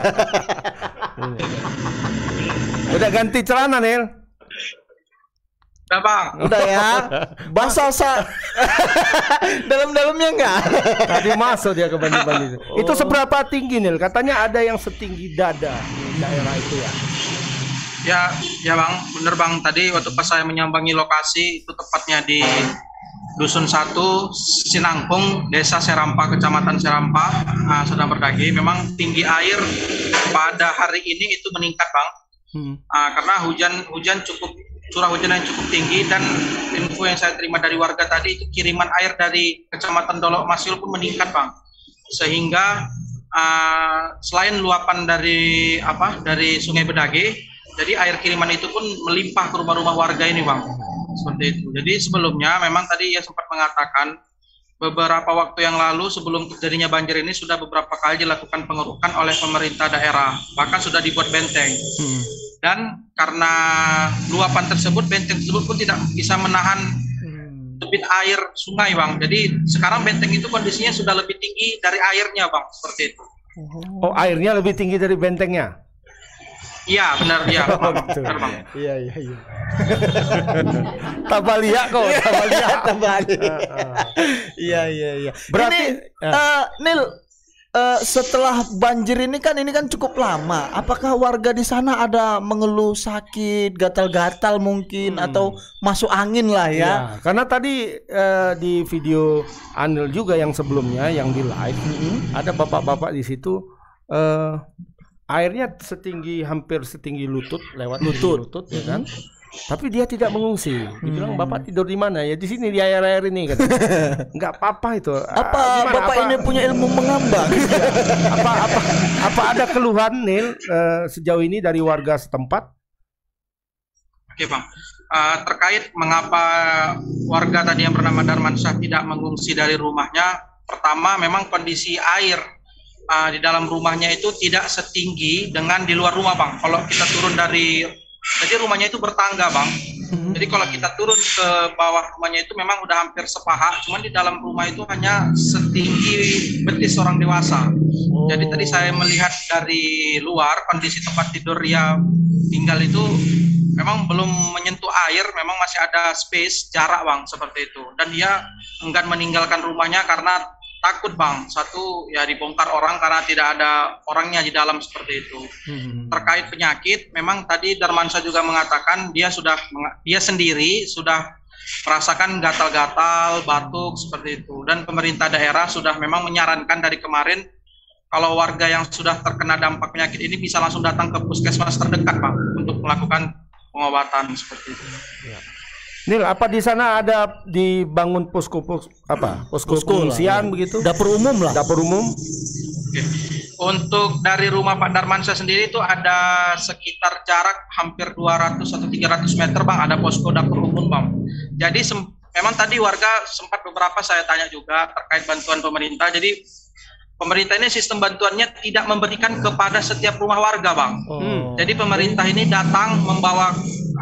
Udah ganti celana Nil. Udah Bang. Udah ya. Basah sa. Dalam-dalamnya enggak? Tadi masuk dia ke banjir-banjir. Itu seberapa tinggi Nil? Katanya ada yang setinggi dada di daerah itu ya. Ya, ya Bang, bener Bang. Tadi waktu pas saya menyambangi lokasi itu tepatnya di Dusun satu, Sinangpung, Desa Serampa, Kecamatan Serampa, uh, sedang berdagi. Memang tinggi air pada hari ini itu meningkat Bang, Hmm. uh, karena hujan hujan cukup curah hujan yang cukup tinggi, dan info yang saya terima dari warga tadi itu kiriman air dari Kecamatan Dolok Masil pun meningkat Bang, sehingga uh, selain luapan dari apa dari Sungai Bedage, jadi air kiriman itu pun melimpah ke rumah-rumah warga ini Bang. Seperti itu. Jadi sebelumnya memang tadi ya sempat mengatakan beberapa waktu yang lalu sebelum terjadinya banjir ini sudah beberapa kali dilakukan pengerukan oleh pemerintah daerah. Bahkan sudah dibuat benteng. Hmm. Dan karena luapan tersebut, benteng tersebut pun tidak bisa menahan debit air sungai Bang. Jadi sekarang benteng itu kondisinya sudah lebih tinggi dari airnya Bang. Seperti itu. Oh, airnya lebih tinggi dari bentengnya. Iya benar, iya Bang. Benar Bang. Iya, iya, iya. Tabalia kok, tabalia. Tabalia. Iya, iya, iya. Berarti- ini, eh, Nil, eh, setelah banjir ini kan ini kan cukup lama. Apakah warga di sana ada mengeluh sakit, gatal-gatal mungkin, atau masuk angin lah ya? Ya, karena tadi eh, di video Anil juga yang sebelumnya yang di live ada bapak-bapak di situ eh, airnya setinggi hampir setinggi lutut lewat lutut, lutut ya kan. Tapi dia tidak mengungsi. Dibilang bapak tidur di mana ya? Di sini di air-air ini kan. Enggak apa-apa itu. Apa Ah, gimana? bapak Apa- ini punya ilmu mengambang? apa apa apa ada keluhan Nil eh, sejauh ini dari warga setempat? Oke Bang, Uh, terkait mengapa warga tadi yang bernama Darmansyah tidak mengungsi dari rumahnya, pertama memang kondisi air uh, di dalam rumahnya itu tidak setinggi dengan di luar rumah Bang. Kalau kita turun dari, jadi rumahnya itu bertangga Bang, Jadi kalau kita turun ke bawah rumahnya itu memang udah hampir sepaha, cuman di dalam rumah itu hanya setinggi betis orang dewasa. Oh. Jadi tadi saya melihat dari luar kondisi tempat tidur dia tinggal itu memang belum menyentuh air, memang masih ada space, jarak bang, seperti itu. Dan dia enggan meninggalkan rumahnya karena takut bang, satu ya dibongkar orang karena tidak ada orangnya di dalam seperti itu. Hmm. Terkait penyakit, memang tadi Darmansyah juga mengatakan dia sudah dia sendiri sudah merasakan gatal-gatal, batuk seperti itu. Dan pemerintah daerah sudah memang menyarankan dari kemarin kalau warga yang sudah terkena dampak penyakit ini bisa langsung datang ke puskesmas terdekat bang untuk melakukan pengobatan seperti itu. Ya. Nil, apa di sana ada dibangun posko pos apa posko pengungsian begitu? Dapur umum lah. Dapur umum. Oke. Untuk dari rumah Pak Darmansyah sendiri itu ada sekitar jarak hampir dua ratus atau tiga ratus meter bang, ada posko dapur umum bang. Jadi memang tadi warga sempat beberapa saya tanya juga terkait bantuan pemerintah. Jadi pemerintah ini sistem bantuannya tidak memberikan kepada setiap rumah warga bang. Oh. Jadi pemerintah ini datang membawa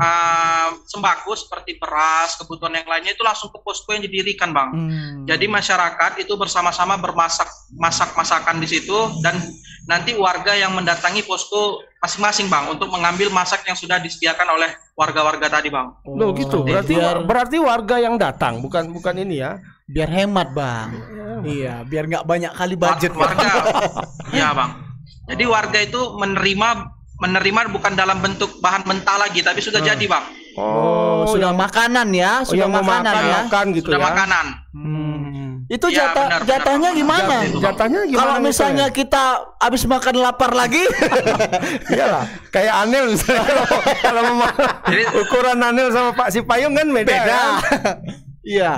Uh, sembako seperti beras, kebutuhan yang lainnya itu langsung ke posko yang didirikan bang. Hmm. Jadi masyarakat itu bersama-sama bermasak masak masakan di situ dan nanti warga yang mendatangi posko masing-masing bang untuk mengambil masak yang sudah disediakan oleh warga-warga tadi bang. Oh, loh gitu. Berarti biar, berarti warga yang datang bukan bukan ini ya? Biar hemat bang. Yeah. Iya, biar nggak banyak kali budget warga. Iya bang. Jadi warga itu menerima menerima bukan dalam bentuk bahan mentah lagi, tapi sudah hmm. jadi bang. Oh, oh sudah yang, makanan ya, sudah oh, makanan makan, ya, makan gitu sudah ya. makanan. Hmm. Itu jatah ya, benar, jatahnya benar, gimana? Jat, jatahnya gimana? Kalau misalnya ya? Kita habis makan lapar lagi, iyalah, kayak Anil misalnya kalau mau ukuran Anil sama Pak Sipayung kan beda. Beda. Iya.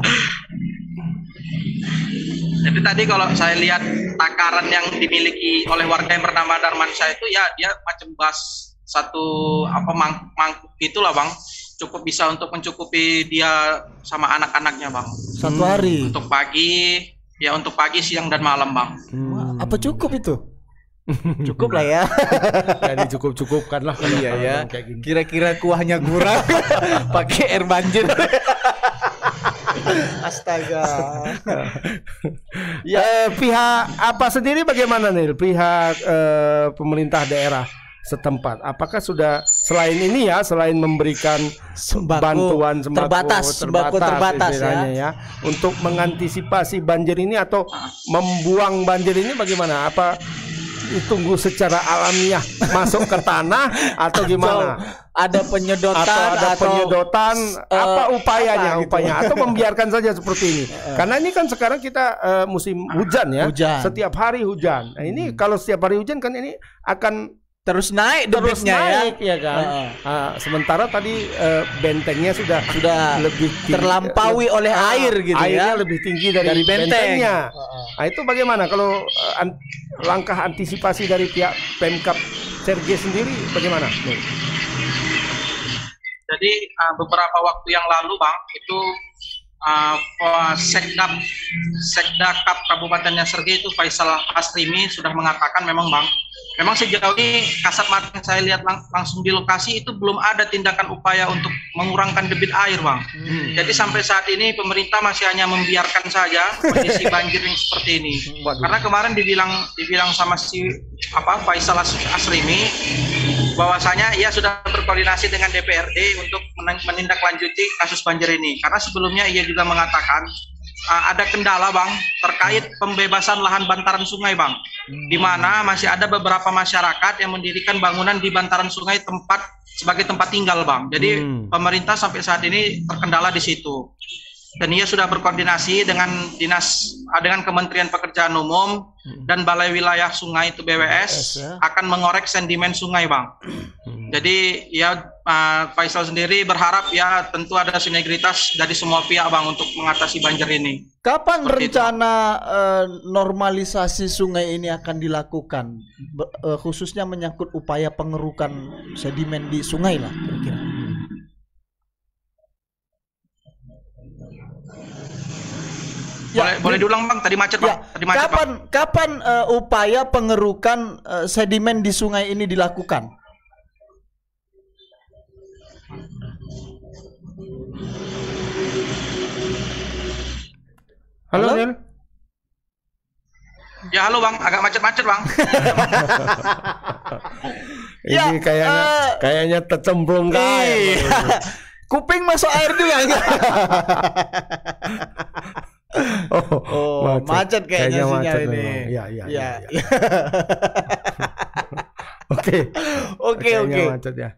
Jadi tadi kalau saya lihat takaran yang dimiliki oleh warga yang bernama Darmansyah itu ya dia macam bas satu apa mang, mangkuk gitulah bang, cukup bisa untuk mencukupi dia sama anak-anaknya bang. Satu hari. Untuk pagi, ya untuk pagi, siang dan malam bang. Hmm. Apa cukup itu? Cukup lah ya. Jadi cukup-cukupkan lah. Iya ya. Kira-kira kuahnya kurang, pakai air banjir. Astaga. Ya, eh, pihak apa sendiri bagaimana nih? Pihak eh, pemerintah daerah setempat. Apakah sudah selain ini ya, selain memberikan sembako, bantuan sembako terbatas, sembako terbatas, terbatas ya. ya, untuk mengantisipasi banjir ini atau membuang banjir ini bagaimana? Apa ditunggu secara alamiah masuk ke tanah atau gimana? Ada penyedotan atau ada atau, penyedotan uh, apa upayanya apa gitu? upaya atau membiarkan saja seperti ini karena ini kan sekarang kita uh, musim hujan ya hujan. Setiap hari hujan. Nah, ini hmm. kalau setiap hari hujan kan ini akan terus naik terus naik ya, ya kan. Uh, uh, sementara tadi uh, bentengnya sudah sudah lebih tinggi, terlampaui uh, oleh uh, air gitu airnya ya. lebih tinggi dari, dari benteng. bentengnya. Uh, uh. Nah, itu bagaimana kalau uh, an langkah antisipasi dari pihak Pemkab Serge sendiri bagaimana? Nih. Jadi uh, beberapa waktu yang lalu bang itu uh, Sekdap Sekdakap Kabupatennya Serge itu Faisal Asrimi sudah mengatakan memang bang, memang sejauh ini kasat mata yang saya lihat lang langsung di lokasi itu belum ada tindakan upaya untuk mengurangkan debit air bang. Hmm. Jadi sampai saat ini pemerintah masih hanya membiarkan saja kondisi banjir yang seperti ini. Waduh. Karena kemarin dibilang dibilang sama si apa Faisal Asrimi bahwasanya ia sudah berkoordinasi dengan D P R D untuk menindaklanjuti kasus banjir ini. Karena sebelumnya ia juga mengatakan uh, ada kendala bang terkait pembebasan lahan bantaran sungai bang, hmm. di mana masih ada beberapa masyarakat yang mendirikan bangunan di bantaran sungai tempat sebagai tempat tinggal bang. Jadi hmm. pemerintah sampai saat ini terkendala di situ. Dan ia sudah berkoordinasi dengan dinas dengan Kementerian Pekerjaan Umum hmm. dan Balai Wilayah Sungai itu B W S ya. Akan mengorek sedimen sungai bang. Hmm. Jadi ya uh, Faisal sendiri berharap ya tentu ada sinergitas dari semua pihak bang untuk mengatasi banjir ini. Kapan Seperti rencana uh, normalisasi sungai ini akan dilakukan, Be uh, khususnya menyangkut upaya pengerukan sedimen di sungai lah kira-kira? Ya, boleh, boleh diulang bang, tadi macet bang. Ya, tadi macet, kapan bang. kapan uh, upaya pengerukan uh, sedimen di sungai ini dilakukan? Halo, Halo? Nil. Ya halo bang, agak macet-macet bang. Ya, Ini kayaknya eh, kayaknya tercemplung ke air. Iya. Kuping masuk air juga enggak? Oh, Oh, macet, kayaknya, sinyal macet ini. memang. Iya, iya, Ya. iya. iya. Oke. Oke, Kayaknya oke. macet ya.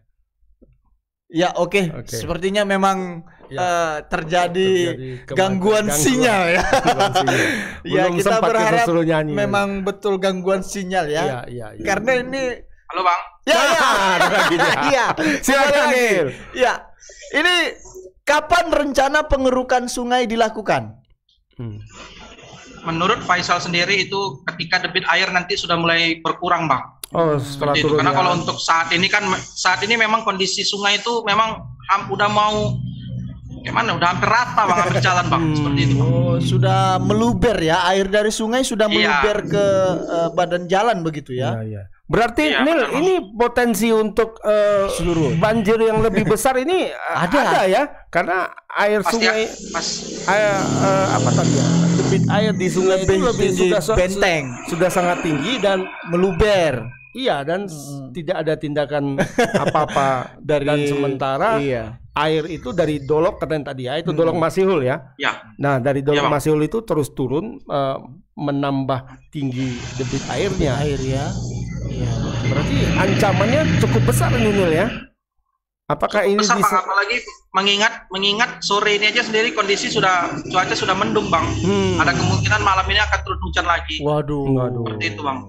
Ya, oke. Oke. Sepertinya memang Ya. eh, terjadi, Terjadi kema- gangguan, gangguan. sinyal ya. Gangguan sinyal. Ya, Belum kita sempat kita berharap suruh nyanyi. memang betul gangguan sinyal ya. Iya, iya, iya. Karena ini Halo bang. ya, ada lagi ya. iya. Silakan, Kembali lagi. Nil. Ya. Ini kapan rencana pengerukan sungai dilakukan? Hmm. Menurut Faisal sendiri itu ketika debit air nanti sudah mulai berkurang bang. Oh, setelah Seperti itu. turun. Karena ya. kalau untuk saat ini kan saat ini memang kondisi sungai itu memang ham- udah mau gimana? Udah hampir rata bang, hampir jalan bang. Seperti itu. Bang. Oh, sudah meluber ya. Air dari sungai sudah Iya. meluber ke eh, badan jalan begitu ya. Iya, iya. Berarti Iya, Nil, benar, Bang. ini potensi untuk eh, Seluruh. banjir yang lebih besar ini eh, Ada. ada ya, karena air Pasti sungai, ya, pas air, eh, apa tadi ya, debit air di sungai itu Lebih lebih tinggi sudah su- benteng. sudah sangat tinggi dan Meluber. iya dan s- tidak ada tindakan apa-apa Dari- dan sementara Iya. air itu dari Dolok katanya tadi ya, itu Dolok Masihul ya. ya Nah dari Dolok Iya, Bang. Masihul itu terus turun eh, menambah tinggi debit airnya. Air ya. Iya. Berarti ancamannya cukup besar ini Nil ya. Apakah ini besar bisa? bang, apalagi mengingat mengingat sore ini aja sendiri kondisi sudah cuaca sudah mendung bang. Hmm. Ada kemungkinan malam ini akan turun hujan lagi. Waduh. Waduh. Seperti itu bang.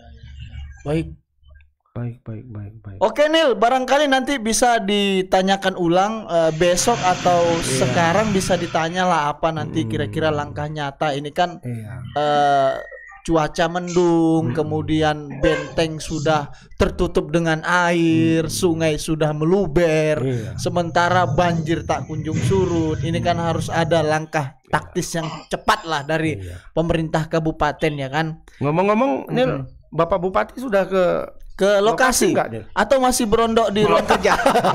Baik. Baik, baik, baik, baik. Oke Nil, barangkali nanti bisa ditanyakan ulang eh, besok atau Iya. sekarang bisa ditanya lah apa nanti kira-kira langkah nyata. Ini kan Iya. eh, cuaca mendung, kemudian benteng sudah tertutup dengan air, sungai sudah meluber, Iya. sementara banjir tak kunjung surut. Ini kan harus ada langkah taktis yang cepat lah dari Iya. pemerintah kabupaten ya kan. Ngomong-ngomong, Nil, Bapak Bupati sudah ke Ke lokasi, enggak, Nil? atau masih berondok di ruang kerja?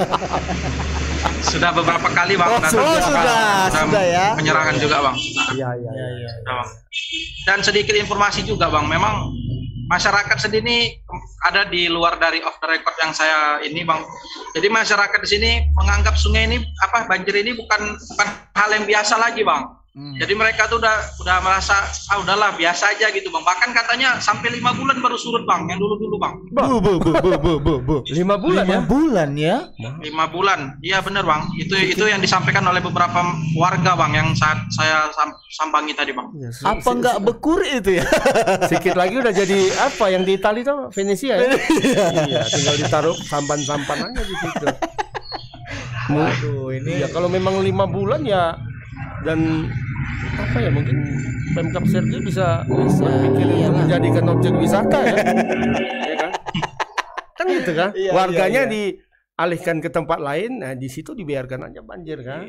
Sudah beberapa kali bang. Oh, dan sudah. beberapa sudah, sudah sudah ya. Penyerahan juga bang. Nah, Iya, iya, iya. sudah, bang. Dan sedikit informasi juga bang, memang masyarakat sendiri ada di luar dari off the record yang saya ini bang. Jadi masyarakat di sini menganggap sungai ini apa banjir ini bukan bukan hal yang biasa lagi bang. Hmm. Jadi mereka tuh udah udah merasa ah udahlah biasa aja gitu bang. Bahkan katanya sampai lima bulan baru surut bang, yang dulu dulu bang. Bu, bu, bu, bu, bu, bu, bu. Lima bulan Lima ya? bulan ya? Lima bulan, iya bener bang. Itu itu yang disampaikan oleh beberapa warga bang yang saat saya sam- sambangi tadi bang. Iya, si- Apa si- enggak bekur itu ya? Sedikit lagi udah jadi apa yang di Itali tuh Venesia ya? Iya, tinggal ditaruh sampan-sampan aja di situ. Aduh, ini Ya kalau memang lima bulan ya dan apa ya mungkin Pemkab Sergi bisa bisa berpikir untuk iyalah. menjadikan objek wisata ya, ya kan? Kan gitu kan? Iya, Warganya iya, iya. dialihkan ke tempat lain, nah di situ dibiarkan aja banjir kan?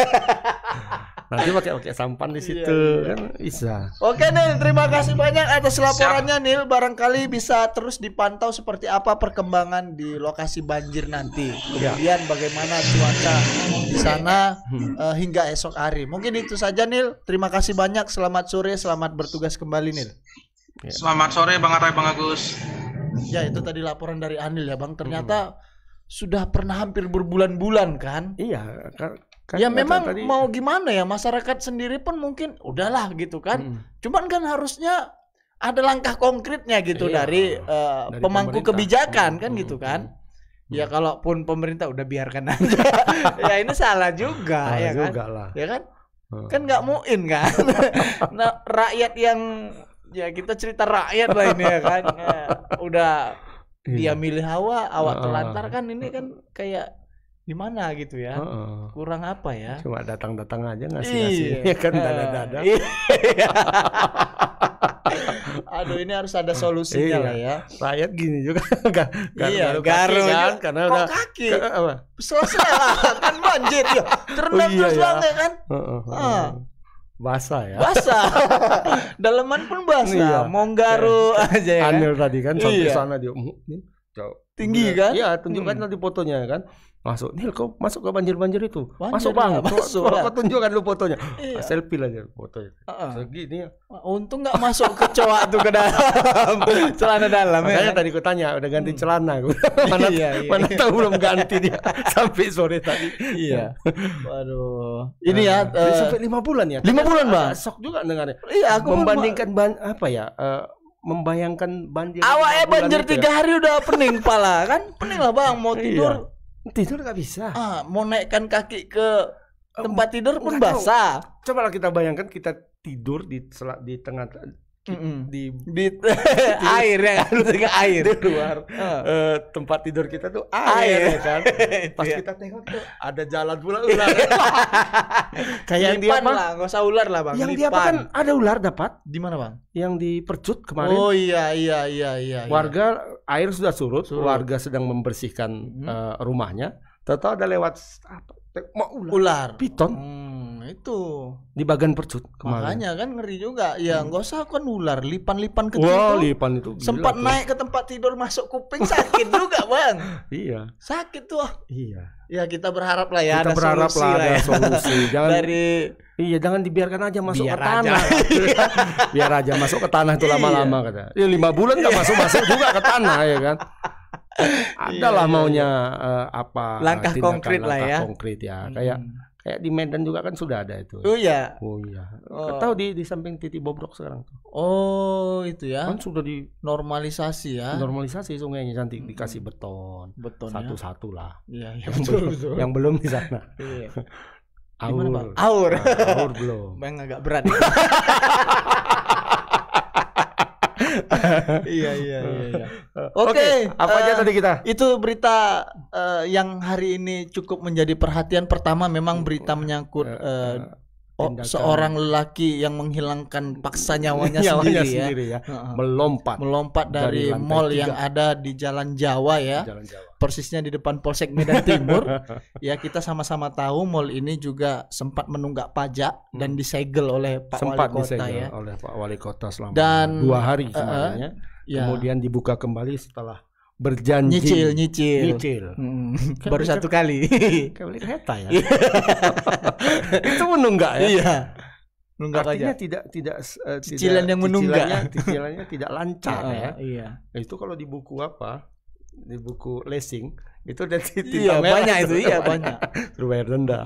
Nanti pakai pakai sampan di situ Iya, iya. kan bisa. Oke Nil, terima kasih banyak atas laporannya Nil. Barangkali bisa terus dipantau seperti apa perkembangan di lokasi banjir nanti. Kemudian bagaimana cuaca di sana eh, hingga esok hari. Mungkin itu saja Nil. Terima kasih banyak. Selamat sore, selamat bertugas kembali Nil. Selamat sore bang Arai, bang Agus. Ya itu tadi laporan dari Anil ya Bang. Ternyata sudah pernah hampir berbulan-bulan kan. Iya, kan, kan Ya kata memang tadi- mau gimana ya, masyarakat sendiri pun mungkin udahlah gitu kan. Mm. Cuman kan harusnya ada langkah konkretnya gitu Iya, dari, eh, dari pemangku pemerintah. kebijakan kan Mm, gitu mm, kan. Ya kalaupun pemerintah udah biarkan aja. Ya ini salah juga Salah ya kan. juga lah. Ya kan? Hmm. Kan nggak muin kan. Nah, rakyat yang ya kita cerita rakyat lah ini ya kan. Ya, udah dia Iya. milih Hawa, awak Ah. telantar kan ini kan kayak gimana gitu ya. Heeh. Kurang apa ya? Cuma datang-datang aja ngasih-ngasih. Iya. Ya kan dada-dada. Iya. Aduh ini harus ada solusinya Iya. lah ya. Rakyat gini juga enggak Iya, garu garu kan juga. karena Kok udah kaki? ke- apa? Selesai lah kan banjir ya. Terendam Oh, iya, terus ya. Bang, ya kan. Heeh, heeh. Ah. Basah ya. Basah. Daleman pun basah. Iya. Mau garu aja ya kan. Anil tadi kan sampai Iya. sana dia. "Hmm, ini jauh." Tinggi Iya, kan? Iya, tunjukkan Hmm. tadi fotonya kan. Masuk, Nil kau masuk ke banjir-banjir itu. Banjir masuk bang, lah, masuk kau, lah. kau tunjukkan lu fotonya. Iya. Selfie lah dia fotonya. Uh-uh. Segini ya. Untung nggak masuk ke cowok tuh ke dalam celana dalam. Makanya ya. tadi ku tanya udah ganti celana. mana Iya, iya, mana iya. tahu belum ganti dia sampai sore tadi. Iya. Waduh. Ini ya. Jadi eh, sampai lima bulan ya. lima bulan, Bang. Agak Shock juga dengarnya. Iya, aku membandingkan ban apa ya? eh, membayangkan banjir. awalnya lima bulan banjir itu tiga ya. hari udah pening pala kan? Pening lah bang. Mau Iya. tidur, Tidur nggak bisa. ah, mau naikkan kaki ke tempat tidur pun nggak tahu. basah. Coba lah kita bayangkan kita tidur di sela- di tengah Mm-mm. di Di air ya kan? Ke air. di luar Ah. eh, tempat tidur kita tuh Air. air, ya kan. Pas Iya. kita tengok tuh ada jalan pula ular. Kayak yang dia Lipan apa? lah, nggak usah ular lah bang. Yang dia apa kan ada ular dapat Di mana bang? yang di Percut kemarin. Oh iya iya iya iya. Warga air sudah surut, Surut. warga sedang membersihkan Hmm. eh, rumahnya. Tahu-tahu ada lewat apa? Mau ular. Ular. Piton Hmm, itu. di bagian Percut kemarin. Makanya kan ngeri juga. Ya nggak usah kan ular, lipan-lipan kecil Wah, tuh. lipan itu gila Sempat tuh. naik ke tempat tidur masuk kuping sakit juga bang. Iya, Sakit tuh. iya. Ya kita berharap lah ya Kita ada berharap solusi lah ada ya. solusi. Jangan Dari iya, jangan dibiarkan aja masuk Biar ke tanah. Biar aja masuk ke tanah itu lama-lama kata. Ya lima bulan nggak masuk-masuk juga ke tanah ya kan. Adalah Iya, iya, maunya eh, apa Langkah tindakan, konkret lah langkah ya. konkret ya. Kayak kayak di Medan juga kan sudah ada itu. Oh iya. Oh iya. Oh. Tahu di di samping titik Bobrok sekarang tuh. Oh itu ya. Kan sudah di Normalisasi ya. normalisasi sungainya cantik dikasih beton. Beton ya. Satu-satu lah. Iya iya Yang betul belum, betul. yang belum di sana. Iya. Aur. Gimana, Bang? Aur. Nah, aur belum. Bang agak berat. Iya iya iya. iya. Oke. apa aja eh, tadi kita? Itu berita eh, yang hari ini cukup menjadi perhatian. Pertama memang berita menyangkut eh, oh, tindakan. seorang lelaki yang menghilangkan paksa nyawanya, Nyawanya sendiri, sendiri ya. ya. Heeh. Melompat Melompat dari, Dari lantai mall tiga. yang ada di Jalan Jawa ya. Jalan Jawa. Persisnya di depan Polsek Medan Timur. Ya kita sama-sama tahu mall ini juga sempat menunggak pajak dan disegel oleh Pak Sempat Wali Kota disegel ya. oleh Pak Wali Kota selama Dan, dua hari eh, sebenarnya. ya. Kemudian dibuka kembali setelah berjanji Nyicil, nyicil. Nyicil. Hmm, Kan baru bisa- satu kali. Kayak beli kereta ya. Itu menunggak ya. Iya. Nunggak Artinya aja. tidak tidak eh, Cicilan tidak- yang menunggak. cicilannya, cicilannya tidak lancar Ah, ya. Iya. Itu kalau di buku apa? Di buku leasing itu ada tinta Iya, merah banyak itu, tuh. iya, banyak. Suruh bayar denda.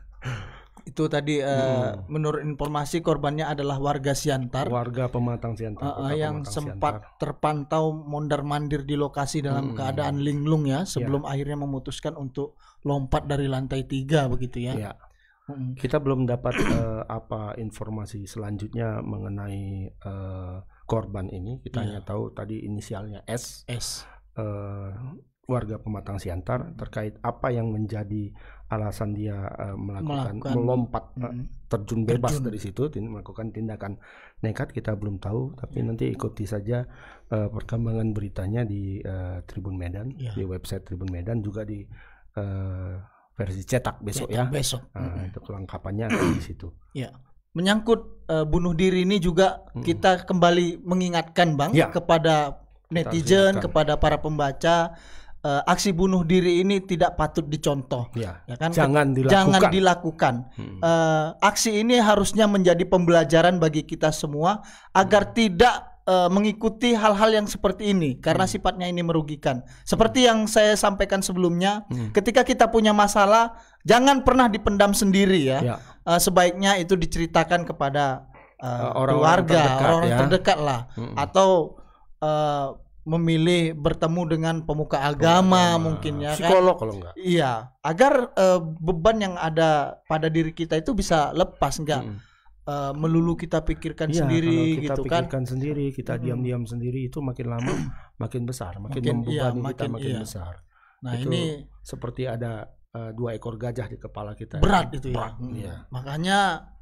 Itu tadi eh, menurut informasi korbannya adalah warga Siantar. Warga Pematang Siantar. Uh, uh, Kota yang Pematang sempat Siantar. terpantau mondar-mandir di lokasi dalam Hmm. keadaan linglung ya sebelum akhirnya memutuskan untuk lompat dari lantai tiga begitu ya. Iya. Mm. Kita belum dapat eh, apa informasi selanjutnya mengenai eh, korban ini. Kita Iya. hanya tahu tadi inisialnya S, S. eh, warga Pematang Siantar, terkait apa yang menjadi alasan dia eh, melakukan, Melakukan. melompat eh, Mm. terjun bebas Terjun. dari situ, tin- melakukan tindakan nekat. Kita belum tahu, tapi nanti ikuti saja eh, perkembangan beritanya di eh, Tribun Medan, Iya. di website Tribun Medan, juga di eh, versi cetak besok Cetak ya. Besok. Nah, Mm-mm. itu kelengkapannya ada di situ. Ya. Menyangkut eh, bunuh diri ini juga Mm. kita kembali mengingatkan Bang Ya. kepada netizen, ingatkan. kepada para pembaca, eh, aksi bunuh diri ini tidak patut dicontoh. Ya, Ya kan? jangan dilakukan. Jangan dilakukan. Hmm. Eh, aksi ini harusnya menjadi pembelajaran bagi kita semua agar tidak eh, mengikuti hal-hal yang seperti ini karena sifatnya ini merugikan. Seperti yang saya sampaikan sebelumnya, Hmm. ketika kita punya masalah jangan pernah dipendam sendiri ya. Ya. Eh, sebaiknya itu diceritakan kepada eh, orang-orang keluarga, terdekat orang-orang ya. terdekat lah, Mm-mm. atau eh, memilih bertemu dengan pemuka agama, Agama, mungkin ya kan. psikolog kalau enggak. Iya, agar eh, beban yang ada pada diri kita itu bisa lepas, enggak Mm. eh, melulu kita pikirkan Iya, sendiri kalau kita gitu kan. pikirkan sendiri, kita Mm-mm. diam-diam sendiri, itu makin lama makin besar, makin, Makin- membebani iya, kita makin- makin iya. besar. Nah, Itu ini seperti ada eh, dua ekor gajah di kepala kita. berat itu ya. Berat, Mm. iya. Makanya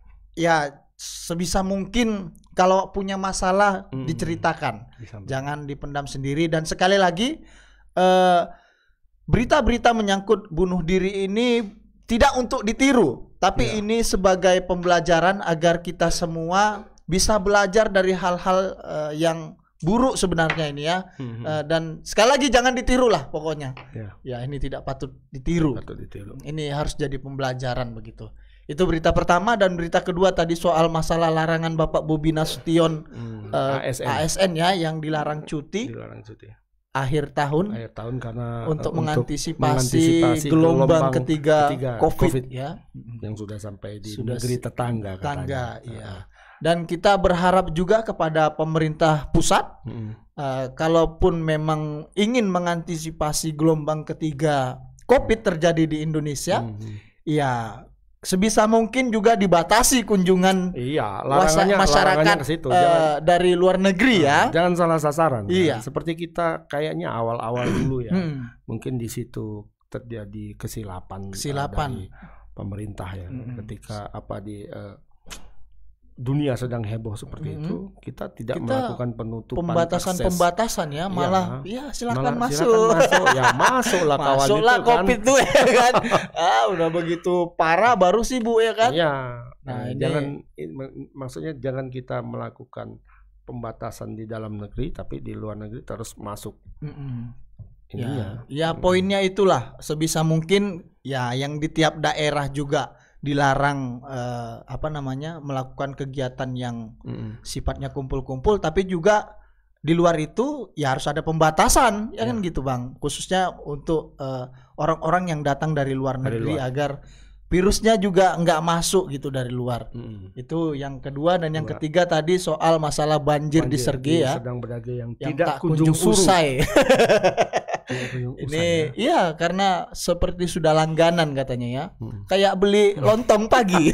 ya sebisa mungkin kalau punya masalah Mm. diceritakan. Disampaikan. Jangan dipendam sendiri. Dan sekali lagi eh, berita-berita menyangkut bunuh diri ini tidak untuk ditiru, tapi Iya. ini sebagai pembelajaran agar kita semua bisa belajar dari hal-hal eh, yang buruk sebenarnya ini ya. Hmm. Uh, dan sekali lagi jangan ditiru lah pokoknya. Ya, ya ini tidak patut ditiru. Patut ditiru. Ini harus jadi pembelajaran begitu. Itu berita pertama. Dan berita kedua tadi soal masalah larangan Bapak Bobi Nasution hmm. uh, A S N. A S N ya yang dilarang cuti. Dilarang cuti. Akhir tahun, akhir tahun karena untuk, uh, mengantisipasi, untuk mengantisipasi gelombang, gelombang ketiga, ketiga COVID, COVID ya yang sudah sampai di sudah negeri tetangga, tetangga ya. Dan kita berharap juga kepada pemerintah pusat, hmm. uh, kalaupun memang ingin mengantisipasi gelombang ketiga COVID terjadi di Indonesia, hmm. ya sebisa mungkin juga dibatasi kunjungan iya, larangannya, masyarakat larangannya ke situ. Uh, jangan, dari luar negeri uh, ya. Jangan salah sasaran. Iya. Ya. Seperti kita kayaknya awal-awal dulu ya. Hmm. Mungkin di situ terjadi kesilapan, kesilapan. Uh, dari pemerintah ya. Hmm. Ketika apa di uh, dunia sedang heboh seperti hmm. itu, kita tidak kita melakukan penutupan pembatasan-pembatasan ya, malah ya, ya silakan malah, masuk. Silakan masuk. Ya masuklah kawan itu masuklah kan. COVID tuh ya kan. Ah, udah begitu parah baru sih Bu ya kan. Iya. Nah, nah, ini jangan maksudnya jangan kita melakukan pembatasan di dalam negeri tapi di luar negeri terus masuk. Mm-mm. Ya, ya poinnya itulah sebisa mungkin ya yang di tiap daerah juga dilarang eh, apa namanya melakukan kegiatan yang mm. sifatnya kumpul-kumpul, tapi juga di luar itu ya harus ada pembatasan ya, ya. kan gitu Bang, khususnya untuk eh, orang-orang yang datang dari luar negeri dari luar. Agar virusnya juga nggak masuk gitu dari luar. Mm. Itu yang kedua. Dan yang Dua. ketiga tadi soal masalah banjir, banjir di Serge ya, sedang berdaga yang, yang tidak tak kunjung usai. Ini iya karena seperti sudah langganan katanya ya, hmm. kayak beli lontong pagi.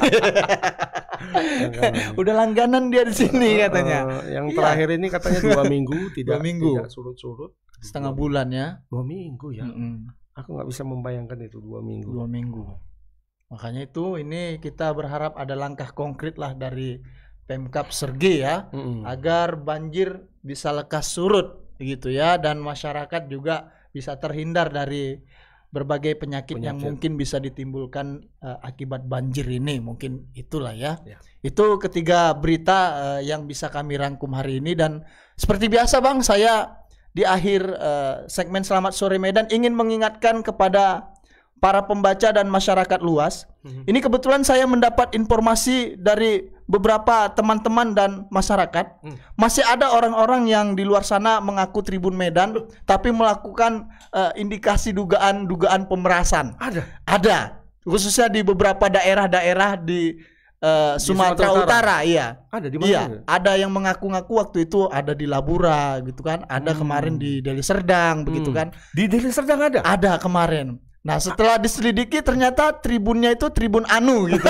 Udah langganan dia di sini katanya. Uh, yang iya. terakhir ini katanya dua minggu tidak, dua minggu. tidak surut-surut. Setengah dua bulan ya. Dua minggu ya. Mm-mm. Aku nggak bisa membayangkan itu dua minggu. Dua minggu. Makanya itu ini kita berharap ada langkah konkret lah dari Pemkab Serge ya, mm-mm. agar banjir bisa lekas surut gitu ya, dan masyarakat juga bisa terhindar dari berbagai penyakit, penyakit yang mungkin bisa ditimbulkan uh, akibat banjir ini. Mungkin itulah ya, ya. Itu ketiga berita uh, yang bisa kami rangkum hari ini. Dan seperti biasa Bang, saya di akhir uh, segmen Selamat Sore Medan ingin mengingatkan kepada para pembaca dan masyarakat luas. Mm-hmm. Ini kebetulan saya mendapat informasi dari beberapa teman-teman dan masyarakat. Mm. Masih ada orang-orang yang di luar sana mengaku Tribun Medan, uh. tapi melakukan uh, indikasi dugaan-dugaan pemerasan. Ada, ada, khususnya di beberapa daerah-daerah di uh, Sumatera, Sumatera Utara. Utara, iya. Ada di mana? Iya, ada yang mengaku-ngaku waktu itu ada di Labura, gitu kan? Ada hmm. kemarin di Deli Serdang, begitu hmm. kan? Di Deli Serdang ada? Ada kemarin. Nah setelah diselidiki ternyata tribunnya itu Tribun Anu gitu.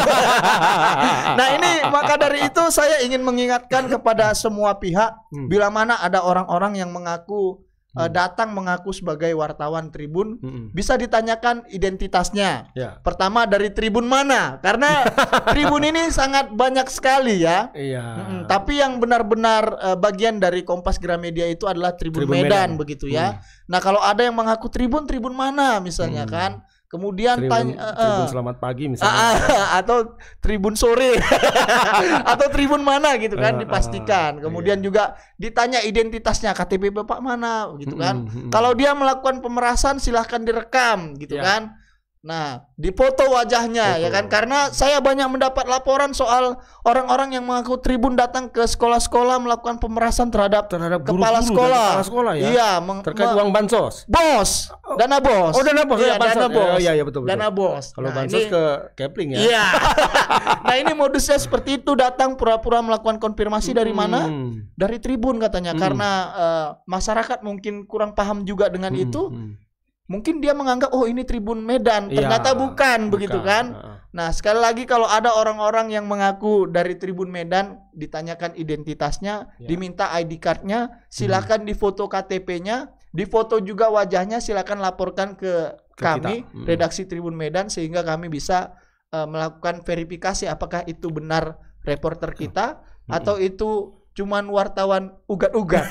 Nah ini maka dari itu saya ingin mengingatkan kepada semua pihak, hmm. bila mana ada orang-orang yang mengaku hmm. uh, datang mengaku sebagai wartawan Tribun, hmm. bisa ditanyakan identitasnya. Ya. Pertama dari Tribun mana? Karena Tribun ini sangat banyak sekali ya. Iya. Hmm, tapi yang benar-benar uh, bagian dari Kompas Gramedia itu adalah Tribun, Tribun Medan, Medan begitu ya. Hmm. Nah kalau ada yang mengaku Tribun, Tribun mana misalnya hmm. kan, kemudian Tribun, tanya uh, Tribun Selamat Pagi misalnya, uh, atau Tribun Sore, atau Tribun mana gitu kan, uh, dipastikan. Kemudian iya. juga ditanya identitasnya, K T P Bapak mana gitu kan. Hmm, hmm. Kalau dia melakukan pemerasan silahkan direkam gitu yeah. kan. Nah, difoto wajahnya. Foto. Ya kan, karena saya banyak mendapat laporan soal orang-orang yang mengaku Tribun datang ke sekolah-sekolah melakukan pemerasan terhadap, terhadap guru, kepala guru sekolah. Kepala sekolah ya. Iya, terkait uang bansos. Bos, dana bos. Oh, dana bos. Iya, ya, dana bos. Oh, iya, iya betul betul. Dana bos. Kalau nah, bansos ini, ke Kepling ya. Iya. Nah, ini modusnya seperti itu, datang pura-pura melakukan konfirmasi hmm. dari mana? Dari Tribun katanya, hmm. karena uh, masyarakat mungkin kurang paham juga dengan hmm. itu. Hmm. Mungkin dia menganggap oh ini Tribun Medan, ternyata ya, bukan, bukan begitu kan. Nah sekali lagi kalau ada orang-orang yang mengaku dari Tribun Medan, ditanyakan identitasnya, ya. diminta I D cardnya, silakan hmm. difoto K T P-nya, difoto juga wajahnya, silakan laporkan ke, ke kami hmm. redaksi Tribun Medan sehingga kami bisa uh, melakukan verifikasi apakah itu benar reporter kita hmm. atau itu cuman wartawan ugat-ugat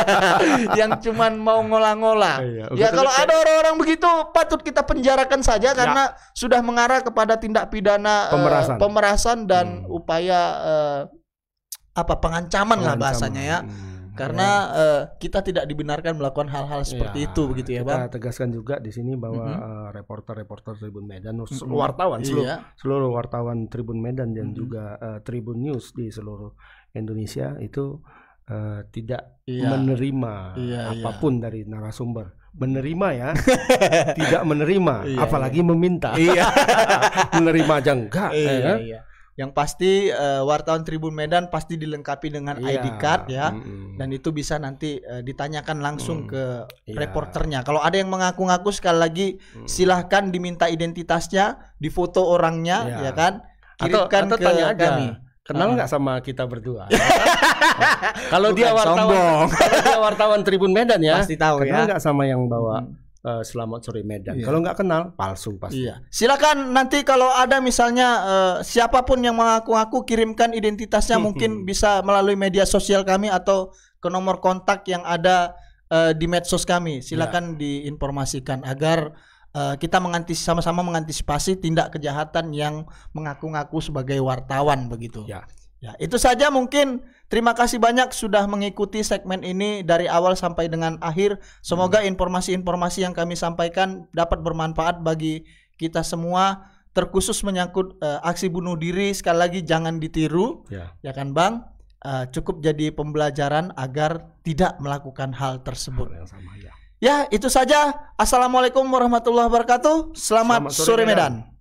yang cuman mau ngolah-ngolah. Iya, ya kalau ada orang-orang begitu patut kita penjarakan saja karena ya. sudah mengarah kepada tindak pidana pemerasan, uh, pemerasan dan hmm. upaya uh, apa pengancaman, pengancaman lah bahasanya ya. Hmm. karena ya. uh, kita tidak dibenarkan melakukan hal-hal seperti ya, itu begitu ya, Bang. Kita tegaskan juga di sini bahwa mm-hmm. uh, reporter-reporter Tribun Medan, mm-hmm. wartawan seluruh, iya. seluruh wartawan Tribun Medan dan mm-hmm. juga uh, Tribun News di seluruh Indonesia itu uh, tidak iya. menerima iya, apapun iya. dari narasumber. Menerima ya, tidak menerima, iya, apalagi iya. meminta. Iya. Menerima aja enggak. Iya, ya. iya. Yang pasti uh, wartawan Tribun Medan pasti dilengkapi dengan iya. I D card ya, mm-hmm. dan itu bisa nanti uh, ditanyakan langsung mm. ke iya. reporternya. Kalau ada yang mengaku-ngaku sekali lagi mm. silahkan diminta identitasnya, difoto orangnya, iya. ya kan, kirimkan atau, atau ke tanya aja. kami. Kenal nggak uh. sama kita berdua? Ya kan? Kalau dia wartawan, kalau dia wartawan Tribun Medan ya, pasti tahu kenal ya. Nggak sama yang bawa hmm. uh, Selamat Sore Medan. Iya. Kalau nggak kenal, palsu pasti. Iya. Silakan nanti kalau ada misalnya uh, siapapun yang mengaku-ngaku kirimkan identitasnya, hmm. mungkin bisa melalui media sosial kami atau ke nomor kontak yang ada uh, di medsos kami. Silakan ya. diinformasikan agar Uh, kita mengantis sama-sama mengantisipasi tindak kejahatan yang mengaku-ngaku sebagai wartawan begitu. Ya. Ya, itu saja mungkin. Terima kasih banyak sudah mengikuti segmen ini dari awal sampai dengan akhir. Semoga hmm. informasi-informasi yang kami sampaikan dapat bermanfaat bagi kita semua, terkhusus menyangkut uh, aksi bunuh diri. Sekali lagi jangan ditiru. Ya, ya kan, Bang? Uh, cukup jadi pembelajaran agar tidak melakukan hal tersebut. Hal yang sama, ya. Ya, itu saja. Assalamualaikum warahmatullahi wabarakatuh. Selamat, Selamat sore, Medan. Medan.